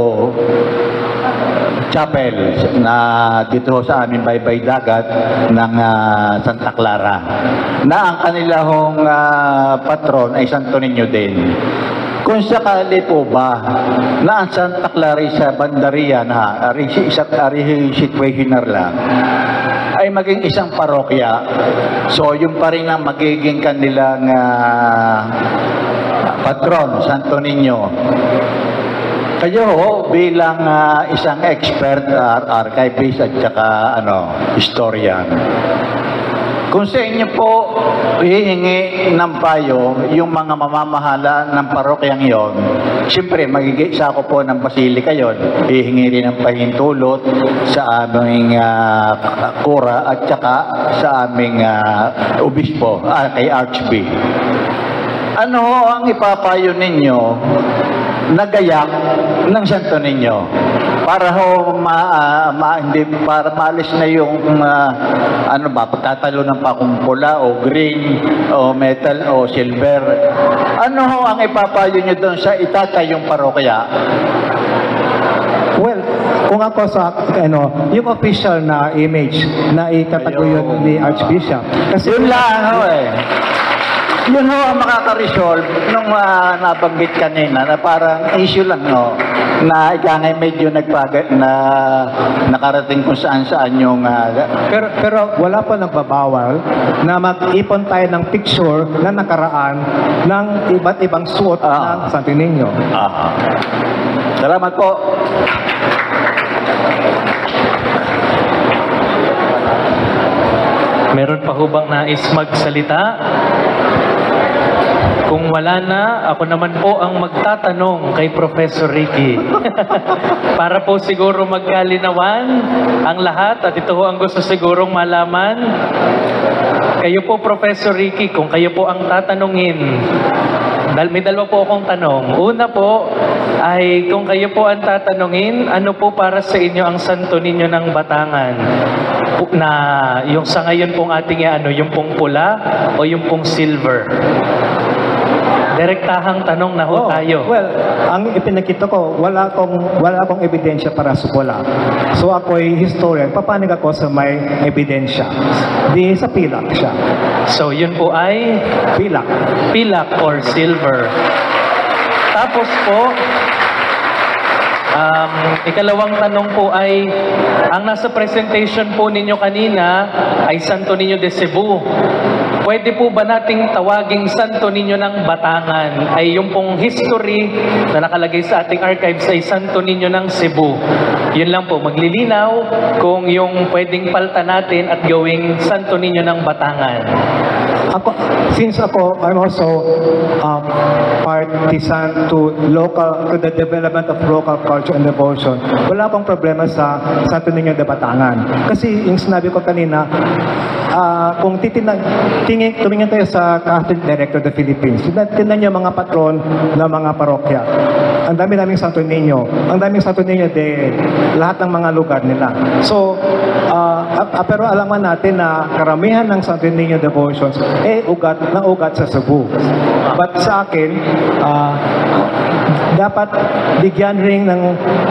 chapel na dito sa amin baybay dagat ng Santa Clara na ang kanilahong patron ay Santo Niño din. Kung sakali po ba na ang Santa Clarissa Bandaria na situationer lang ay maging isang parokya, so yung pa rin ang magiging kanilang patron, Santo Niño. Kayo bilang isang expert, archivist at saka historian, kung sa inyo po hihingi ng payo yung mga mamamahala ng parokyang yon, siyempre magigisa ko po ng basilika yon, hihingi rin ng pahintulot sa aming kura at saka sa aming obispo, kay Archbishop. Ano ang ipapayo ninyo na gayak ng Santo Niño para para maalis na yung pagtatalo ng pakumpula o green o metal o silver? Ano ho ang ipapayo nyo doon sa itatayong parokya? Well, kung ako sa yung official na image na itataguyod ni Archbishop. Kasi yun lang yun ho ang makaka-resolve nung nabanggit kanina na parang issue lang na ikangay medyo nakarating kung saan yung pero wala pa nagbabawal na mag-ipon tayo ng picture na nakaraan ng iba't ibang suot ng Santo Niño. Salamat po. Meron pa ho bang nais magsalita? Kung wala na, ako naman po ang magtatanong kay Professor Ricky. Para po siguro magkalinawan ang lahat at ito ho ang gusto sigurong malaman. Kayo po, Professor Ricky, kung kayo po ang tatanungin, may dalawa po akong tanong. Una po ay kung kayo po ang tatanungin, ano po para sa inyo ang Santo Niño ng Batangan? Na yung sa ngayon pong ating yung pong pula o yung pong silver? Direktahang tanong na ho tayo. Well, ang ipinakita ko, wala akong ebidensya para sa pula. So ako'y historian, papanig ako sa may ebidensya. Di sa pilak siya. So yun po ay? Pilak. Pilak or silver. Tapos po, ikalawang tanong po ay, ang nasa presentation po ninyo kanina ay Santo Niño de Cebu. Pwede po ba nating tawaging Santo Niño ng Batangan? Ay yung pong history na nakalagay sa ating archives ay Santo Niño ng Cebu. Yun lang po, maglilinaw kung yung pwedeng palta natin at gawing Santo Niño ng Batangan. Since I'm also partisan to the development of local culture and devotion, wala akong problema sa Santo Niño de Batangan. Kasi yung sinabi ko kanina, kung tumingin tayo sa Catholic Director of the Philippines, tingnan niyo mga patron ng mga parokya. Ang dami naming Santo Niño. Ang daming Santo Niño de lahat ng mga lugar nila. So, pero alaman natin na karamihan ng Santo Niño devotions ugat sa Cebu. But sa akin, dapat bigyan rin ng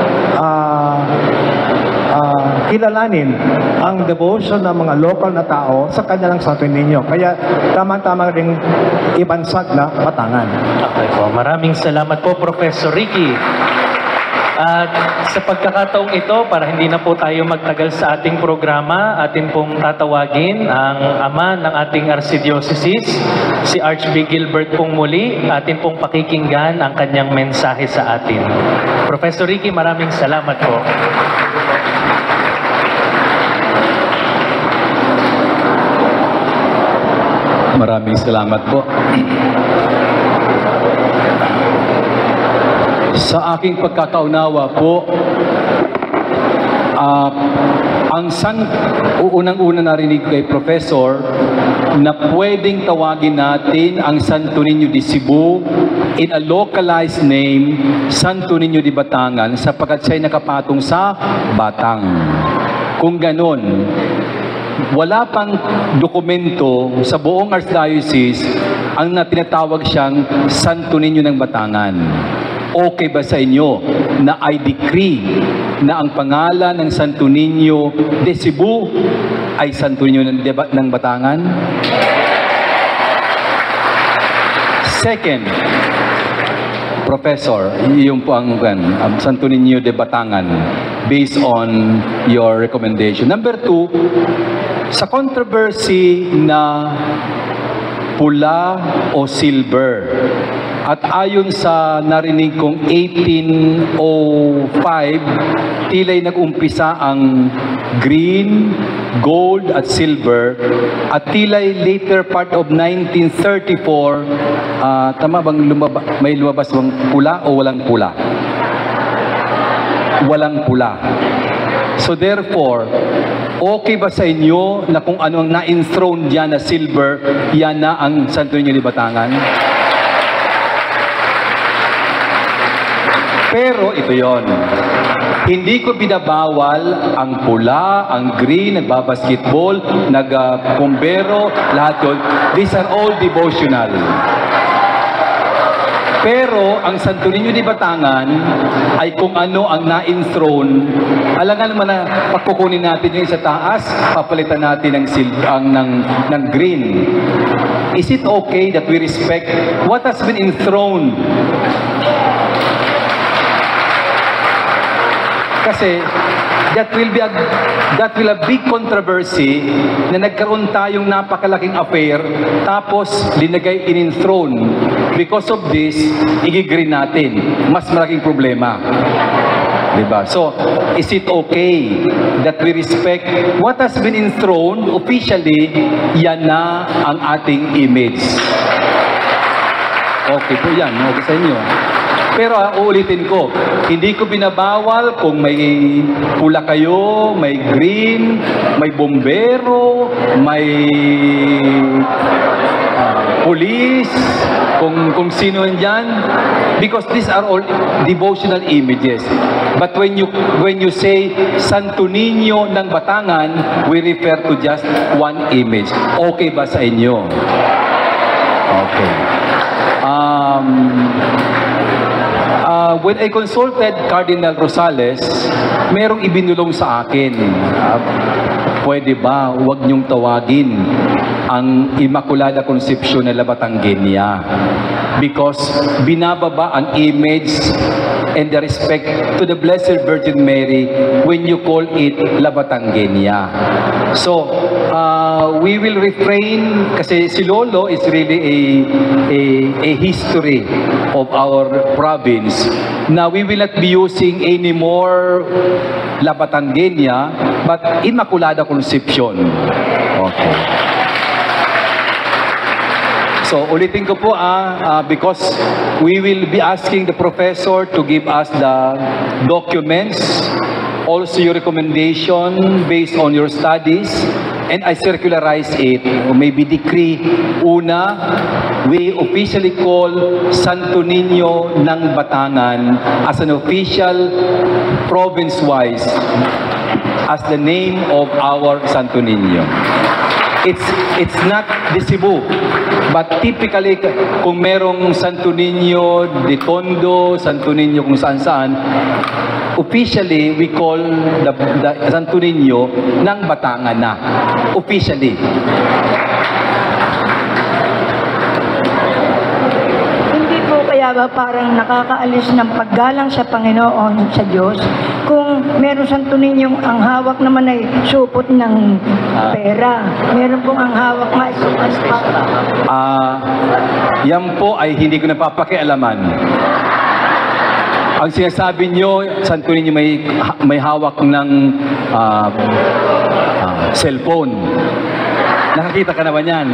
kilalanin ang devotion ng mga local na tao sa kanilang Santo Niño. Kaya tama-tama rin ibansag na Batangan. Okay po. Maraming salamat po, Professor Ricky. At sa pagkakataong ito, para hindi na po tayo magtagal sa ating programa, atin pong tatawagin ang ama ng ating Archdiocese, si Archbishop Gilbert pong muli, atin pong pakikinggan ang kanyang mensahe sa atin. Professor Ricky, maraming salamat po. Maraming salamat po. Sa aking pagkakaunawa po, unang-una narinig kay Professor na pwedeng tawagin natin ang Santo Niño de Cebu in a localized name, Santo Niño de Batangan, sapagkat siya'y nakapatong sa Batang. Kung ganon, wala pang dokumento sa buong Archdiocese ang tinatawag siyang Santo Niño ng Batangan. Okay ba sa inyo na I decree na ang pangalan ng Santo Niño de Cebu ay Santo Niño ng Batangan? Second, Professor, yung po ang Santo Niño de Batangan based on your recommendation. Number 2, sa controversy na pula o silver, at ayon sa narinig kong 1805, tila'y nag-umpisa ang green, gold at silver, at tila'y later part of 1934, tama bang may lumabas bang pula o walang pula? Walang pula. So therefore, okay ba sa inyo na kung ano ang na-enthrone dyan na silver, yan na ang Santo Niño de Batangan? Pero ito yon. Hindi ko binabawal ang pula, ang green, nagbabasketball, nagbumbero, lahat yun. These are all devotional. Pero ang Santo Niño de Batangan ay kung ano ang na-enthrone. Alangan naman na pagkukunin natin yung sa taas, papalitan natin ng green. Is it okay that we respect what has been enthroned? Kasi that will a big controversy na nagkaroon tayong napakalaking affair tapos linagay in-enthrone. Because of this, i-green natin. Mas malaking problema. Diba? So, is it okay that we respect what has been enthroned officially? Yan na ang ating image. Okay po yan. Okay sa inyo. Pero uulitin ko, hindi ko binabawal kung may pula kayo, may green, may bombero, may police, kung sino yan, because these are all devotional images. But when you say Santo Niño ng Batangan, we refer to just one image. Okay ba sa inyo? Okay. When I consulted Cardinal Rosales, merong ibinulong sa akin, pwede ba huwag niyong tawagin ang Immaculada Concepcion na La Batangueña? Because binababa ang image and the respect to the Blessed Virgin Mary when you call it La Batangueña. So, we will refrain kasi si Lolo is really a history of our province. Now, we will not be using anymore La Batangueña, but Immaculada Concepcion. Okay. So, ulitin ko po because we will be asking the professor to give us the documents, also your recommendation based on your studies, and I circularize it, or maybe decree. Una, we officially call Santo Niño ng Batangan as an official province-wise as the name of our Santo Niño. It's not the Cebu, but typically kung merong Santo Niño de Tondo, Santo Niño kung saan-saan, officially we call the Santo Niño ng Batangan na. Officially. Hindi po kaya ba parang nakakaalis ng paggalang sa Panginoon, sa Diyos, kung meron Santo Niñong ang hawak naman ay supot ng pera. Meron pong ang hawak nga ay supot. Yan po ay hindi ko napapakialaman. Ang sinasabi nyo, Santo Niño may hawak ng cellphone. Nakakita ka naman yan.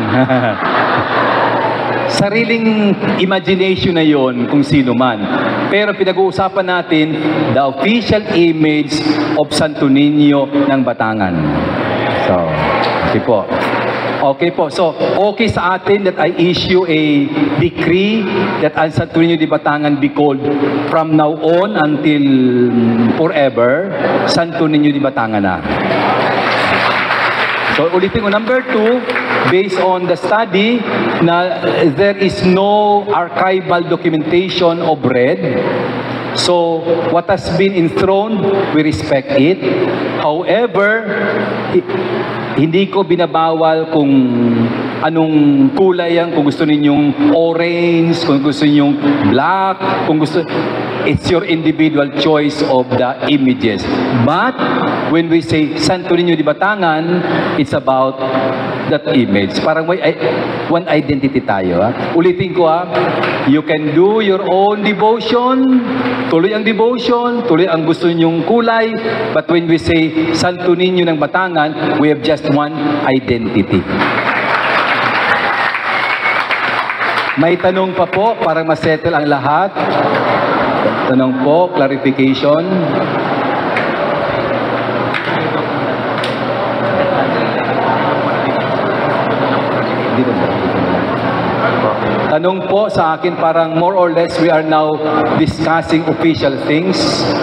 Sariling imagination na yon kung sino man. Pero pinag-uusapan natin the official image of Santo Niño ng Batangan. So, okay po. Okay po. So, okay sa atin that I issue a decree that ang Santo Niño de Batangan be called from now on until forever, Santo Niño de Batangan na. So, ulitin ko, number 2, based on the study na there is no archival documentation of bread. So, what has been enthroned, we respect it. However, hindi ko binabawal kung anong kulay yan, kung gusto ninyong orange, kung gusto ninyong black, kung gusto, it's your individual choice of the images. But when we say Santo Niño de Batangan, it's about that image. Parang may one identity tayo. Ulitin ko you can do your own devotion, tuloy ang devotion, tuloy ang gusto ninyong kulay, but when we say Santo Niño ng Batangan, we have just one identity. May tanong pa po para masettle ang lahat. Tanong po, clarification. Tanong po sa akin, parang more or less we are now discussing official things.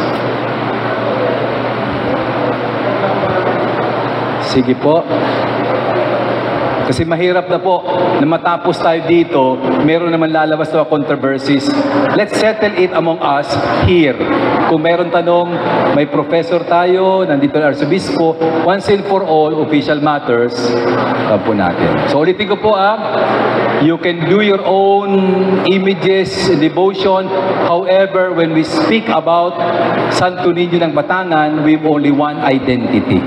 Sige po. Kasi mahirap na po na matapos tayo dito, meron naman lalabas na controversies. Let's settle it among us here. Kung meron tanong, may professor tayo, nandito na Arsobispo, once and for all, official matters, po natin. So ulitin ko po you can do your own images and devotion. However, when we speak about Santo Niño ng Batangan, we have only one identity.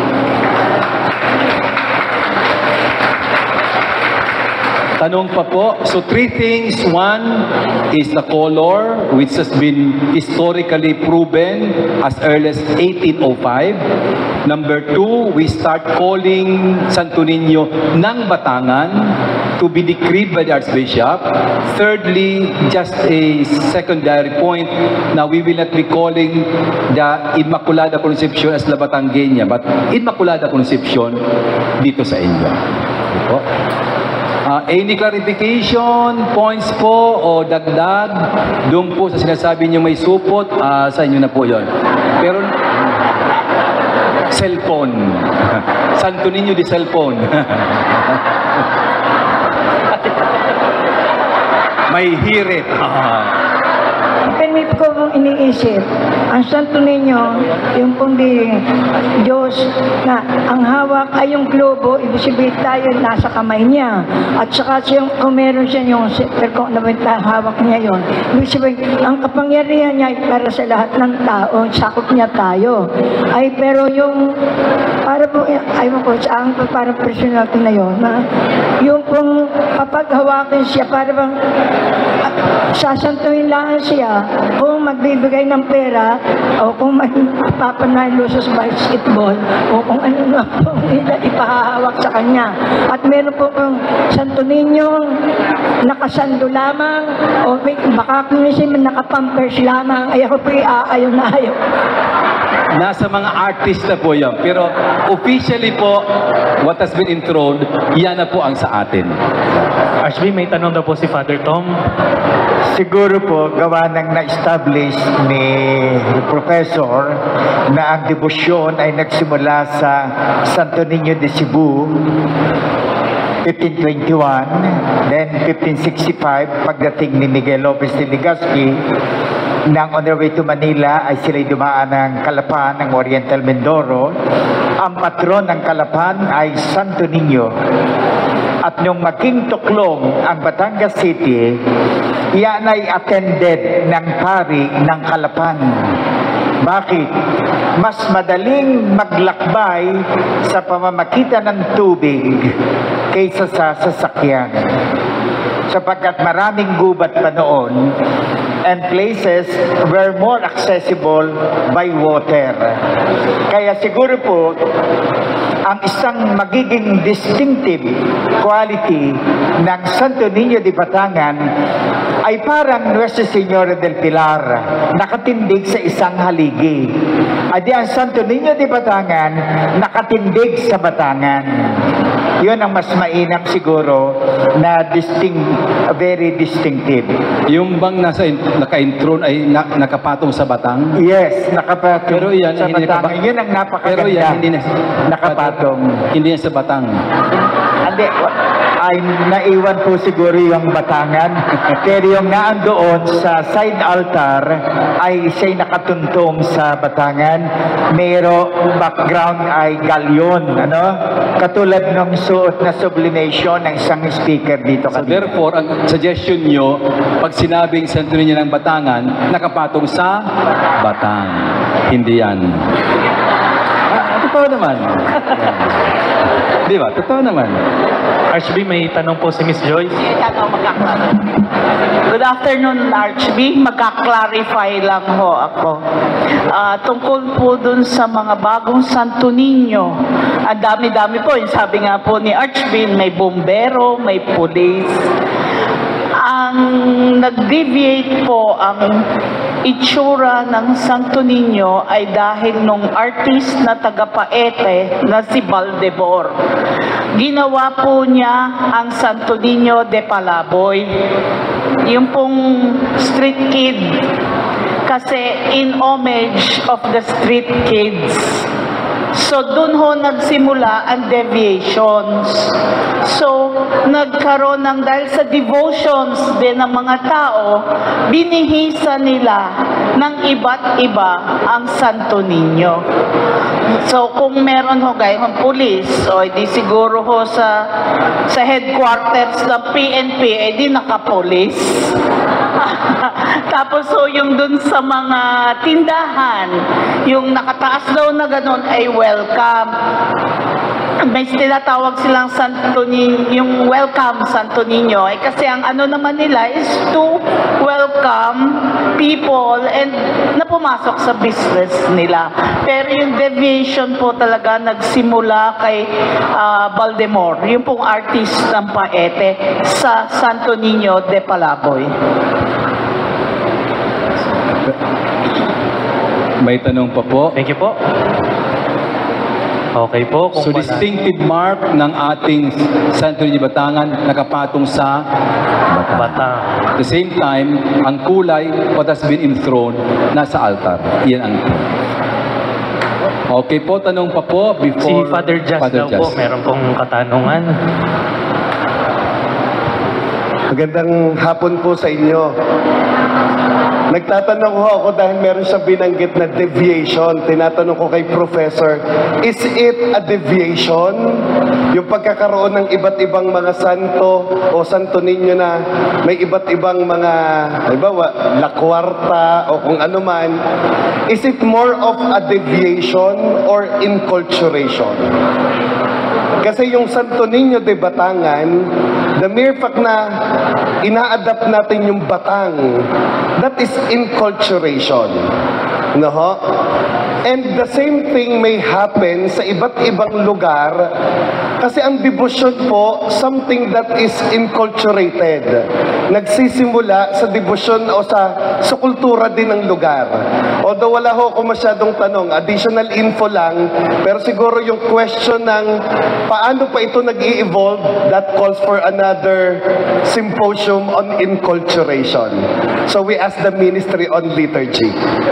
Tanong pa po. So three things. One is the color, which has been historically proven as early as 1805. Number two, we start calling Santo Niño ng Batangan to be decreed by the Archbishop. Thirdly, just a secondary point, now we will not be calling the Immaculada Concepcion as La Batangueña, but Immaculada Concepcion dito sa inyo. Ito. Any clarification, points po o dagdag, doon po sa sinasabi niyo may supot, sa inyo na po yon. Pero, cellphone. Santo Niño de cellphone. May hirit. Pinip ko pong iniisip, ang Santo Niño, yung pong Diyos na ang hawak ay yung globo, ibig sabihin tayo nasa kamay niya. At saka kung meron siya yung hawak niya yun, ibig sabihin, ang kapangyarihan niya ay para sa lahat ng tao, sakop niya tayo. Ay pero yung, para po, ayaw ko, parang personal na yun, yung pong papaghawakin siya, para bang sasantuhin lang siya kung magbibigay ng pera o kung magpapanalo sa basketball o kung ano na po nila ipahahawak sa kanya. At meron po kung Santo Niño nakasando lamang o baka kung nakapampers lamang, ay ako po ayaw na ayaw. Nasa mga artista po yan. Pero officially po, what has been enthroned, yan na po ang sa atin. Ashby, may tanong daw po si Father Tom. Siguro po, gawa ng na-establish ni Professor na ang debosyon ay nagsimula sa Santo Niño de Cebu, 1521, then 1565, pagdating ni Miguel Lopez de Legazpi, nang on their way to Manila ay sila'y dumaan ng Calapan, ng Oriental Mindoro. Ang patron ng Calapan ay Santo Niño. At nung maging tuklong ang Batangas City, iyan ay attended ng pari ng Calapan. Bakit? Mas madaling maglakbay sa pamamagitan ng tubig kaysa sa sasakyan. Sapagkat maraming gubat pa noon and places were more accessible by water. Kaya siguro po, ang isang magiging distinctive quality ng Santo Niño de Batangan ay parang Nuestra Señora del Pilar, nakatindig sa isang haligi. Adi ang Santo Niño de Batangan, nakatindig sa Batangan. Yun ang mas mainam siguro na very distinctive. Yung bang naka-intron ay nakapatong sa batang? Yes, nakapatong pero yan, sa batang. Yun ang napakaganda. Pero yan, hindi na nakapatong. Hindi yan sa batang. Hindi. ay naiwan po siguro yung Batangan. Pero yung naandoon sa side altar ay siya'y nakatuntong sa Batangan. Mero background ay galyon, ano? Katulad ng suot na sublimation ng isang speaker dito So kanina. therefore, ang suggestion nyo, pag sinabing Santo Niño ng Batangan, nakapatong sa Batang. Hindi yan. Totoo naman. Di ba? Totoo naman. Archbishop, may tanong po si Miss Joyce. Good afternoon, Archbishop. Magka-clarify lang ho ako. Tungkol po dun sa mga bagong Santo Niño. Ang dami-dami po. Yung sabi nga po ni Archbishop, may bombero, may police. Ang nag-deviate po ang itsura ng Santo Niño ay dahil nung artist na taga-Paete na si Valdebor. Ginawa po niya ang Santo Niño de Palaboy. Yung pong street kid. Kasi in homage of the street kids. So, dun ho nagsimula ang deviations. So, nagkaroon ng, dahil sa devotions din ng mga tao, binihisa nila ng iba't iba ang Santo Niño. So, kung meron ho gayong police, o di siguro ho sa headquarters ng PNP, di nakapolis. Tapos so yung dun sa mga tindahan, yung nakataas daw na ganun ay welcome. May tinatawag silang Santo Niño, yung welcome Santo Niño. Kasi ang ano naman nila is to welcome people and na pumasok sa business nila. Pero yung deviation po talaga nagsimula kay Valdemor, yung pong artist ng Paete sa Santo Niño de Palaboy. May tanong pa po. Thank you po. Okay po. So distinctive mark ng ating Santo Niño de Batangan nakapatong sa Batang. At the same time, ang kulay, what has been enthroned, nasa altar. Iyan ang okay po, tanong pa po before Si Father Just daw po, meron pong katanungan. Magandang hapon po sa inyo. Nagtatanong ho ako dahil meron siyang binanggit na deviation. Tinatanong ko kay Professor, is it a deviation? Yung pagkakaroon ng iba't ibang mga santo o Santo Niño na may iba't ibang mga, halimbawa, La Cuarta o kung ano man, is it more of a deviation or inculturation? Kasi yung Santo Niño de Batangan, the mere fact na ina-adapt natin yung batang, that is inculturation. No? And the same thing may happen sa iba't ibang lugar kasi ang devotion po, something that is inculturated. Nagsisimula sa devotion o sa kultura din ng lugar. Although wala ho ako masyadong tanong, additional info lang, pero siguro yung question ng paano pa ito nag-i-evolve, that calls for another symposium on inculturation. So we ask the Ministry on Liturgy.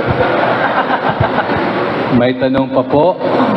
May tanong pa po.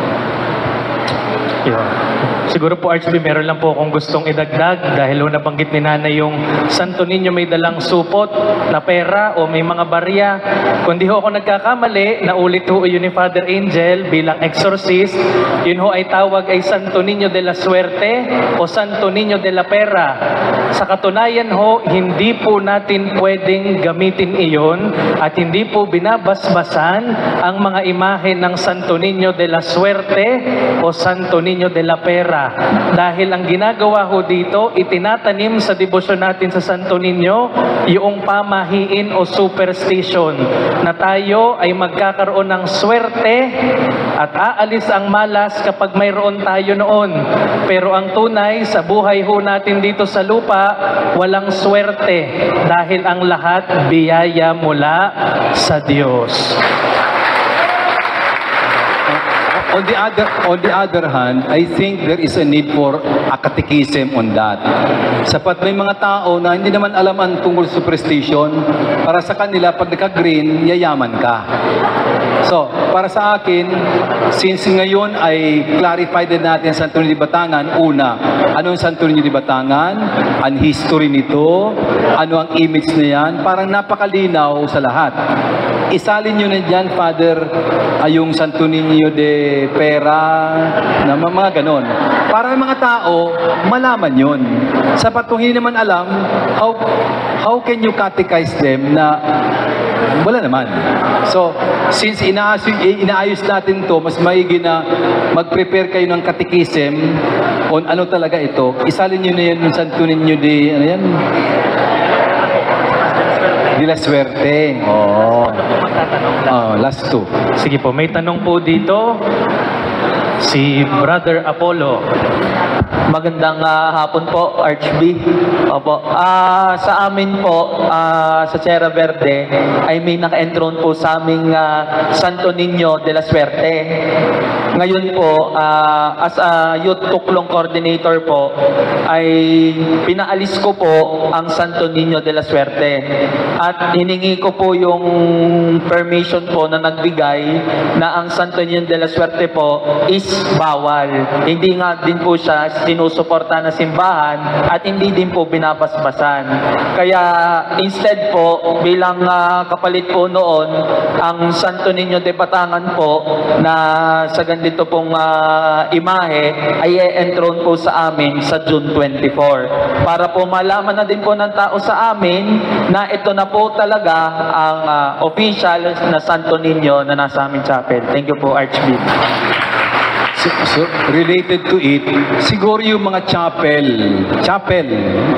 Siguro po, Archbishop, meron lang po akong gustong idagdag dahil ho nabanggit ni Nanay yung Santo Niño may dalang supot na pera o may mga barya. Kung di ho ako nagkakamali, naulit ho yun ni Father Angel bilang exorcist, yun ho ay tawag ay Santo Niño de la Suerte o Santo Niño de la Pera. Sa katunayan ho, hindi po natin pwedeng gamitin iyon at hindi po binabasbasan ang mga imahe ng Santo Niño de la Suerte o Santo Niño de la Pera. Dahil ang ginagawa ho dito, itinatanim sa debosyon natin sa Santo Niño yung pamahiin o superstition na tayo ay magkakaroon ng swerte at aalis ang malas kapag mayroon tayo noon. Pero ang tunay sa buhay ho natin dito sa lupa, walang swerte dahil ang lahat biyaya mula sa Diyos. on the other hand, I think there is a need for a catechism on that. Sapat may mga tao na hindi naman alam ang tungkol sa superstition, para sa kanila, pag naka-green, yayaman ka. So, para sa akin, since ngayon ay clarified din natin ang Santo Niño de Batangan, una, ano ang Santo Niño de Batangan, ang history nito, ano ang image na yan, parang napakalinaw sa lahat. Isalin nyo na dyan, Father, yung Santo Niño de Pera, na mga ganon. Para ang mga tao, malaman yun. Sapat kung hindi naman alam, how can you catechize them na wala naman. So, since inaayos natin to, mas maigi na mag-prepare kayo ng catechism on ano talaga ito. Isalin nyo na yun yung Santo Niño de, ano yan? De la Suerte. Last two. Sige po, may tanong po dito. Si Brother Apollo. Magandang hapon po, Archb. Opo. Sa amin po, sa Sierra Verde, ay may naka-enthroned po sa aming Santo Niño de la Suerte. Ngayon po, as a youth tuklong coordinator po, ay pinaalis ko po ang Santo Niño de la Suerte. At hiningi ko po yung permission po na nagbigay na ang Santo Niño de la Suerte po is bawal. Hindi nga din po siya sinusuporta na simbahan at hindi din po binabasbasan. Kaya instead po, bilang kapalit po noon, ang Santo Niño de Batangan po na sa ganito pong imahe ay e-enthrone po sa amin sa June 24. Para po malaman na din po ng tao sa amin na ito na po talaga ang official na Santo Niño na nasa aming chapel. Thank you po, Archbishop. So, related to it, siguro yung mga chapel,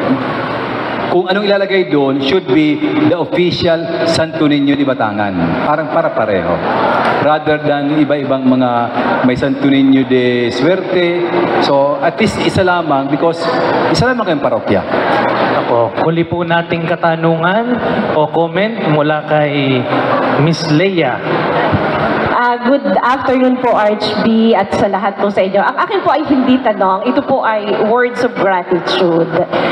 kung anong ilalagay doon should be the official Santo Niño de Batangan. Parang para-pareho. Rather than iba-ibang mga may Santo Niño de Suerte. So, at least isa lamang because isa lamang kayong parokya. Ako, huli po nating katanungan o comment mula kay Miss Leia. Good afternoon po, Archb, at sa lahat po sa inyo. Ang akin po ay hindi tanong, ito po ay words of gratitude.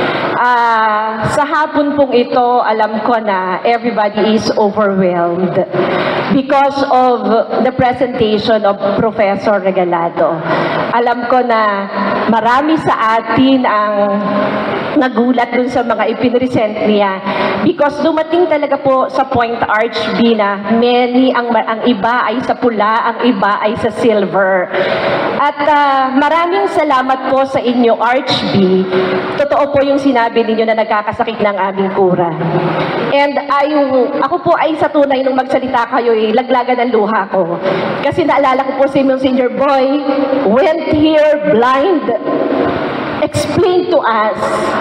Sa hapon pong ito, alam ko na everybody is overwhelmed because of the presentation of Professor Regalado. Alam ko na marami sa atin ang nagulat dun sa mga ipinresent niya because dumating talaga po sa point, Archb, na many, ang iba ay sa pula, ang iba ay sa silver. At maraming salamat po sa inyo, Archb. Totoo po yung sinabi ninyo na nagkakasakit ng aming kura. And ako po ay sa tunay nung magsalita kayo, laglagan ng luha ko. Kasi naalala ko po si Monsignor Boy went here blind, explain to us,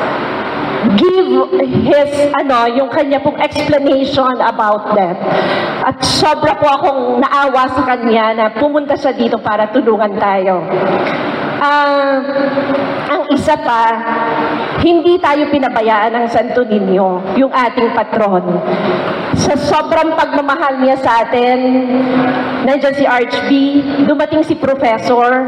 give his, yung kanya pong explanation about that. At sobra po akong naawa sa kanya na pumunta siya dito para tulungan tayo. Ang isa pa, hindi tayo pinabayaan ng Santo Niño, yung ating patron. Sa sobrang pagmamahal niya sa atin, nandiyan si Archb, dumating si Professor,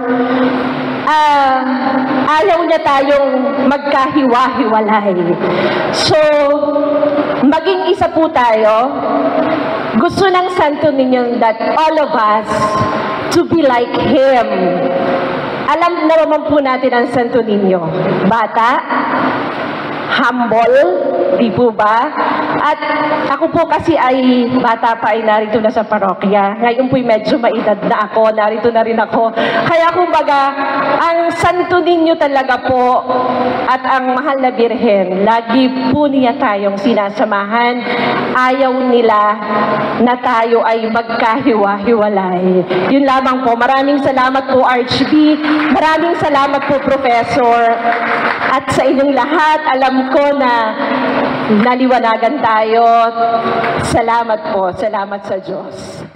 ayaw niya tayong magkahiwa-hiwalay. So, maging isa po tayo. Gusto ng Santo Niño that all of us to be like him. Alam naman po natin ang Santo Niño. Bata, humble, di po ba? At ako po kasi ay bata pa ay narito na sa parokya. Ngayon po'y medyo maedad na ako, narito na rin ako. Kaya kumbaga, ang Santo Niño talaga po at ang mahal na Birhen, lagi po niya tayong sinasamahan. Ayaw nila na tayo ay magkahiwa-hiwalay. Yun lamang po. Maraming salamat po, Archb. Maraming salamat po, Professor. At sa inyong lahat, alam ko na naliwanagan tayo. Salamat po. Salamat sa Diyos.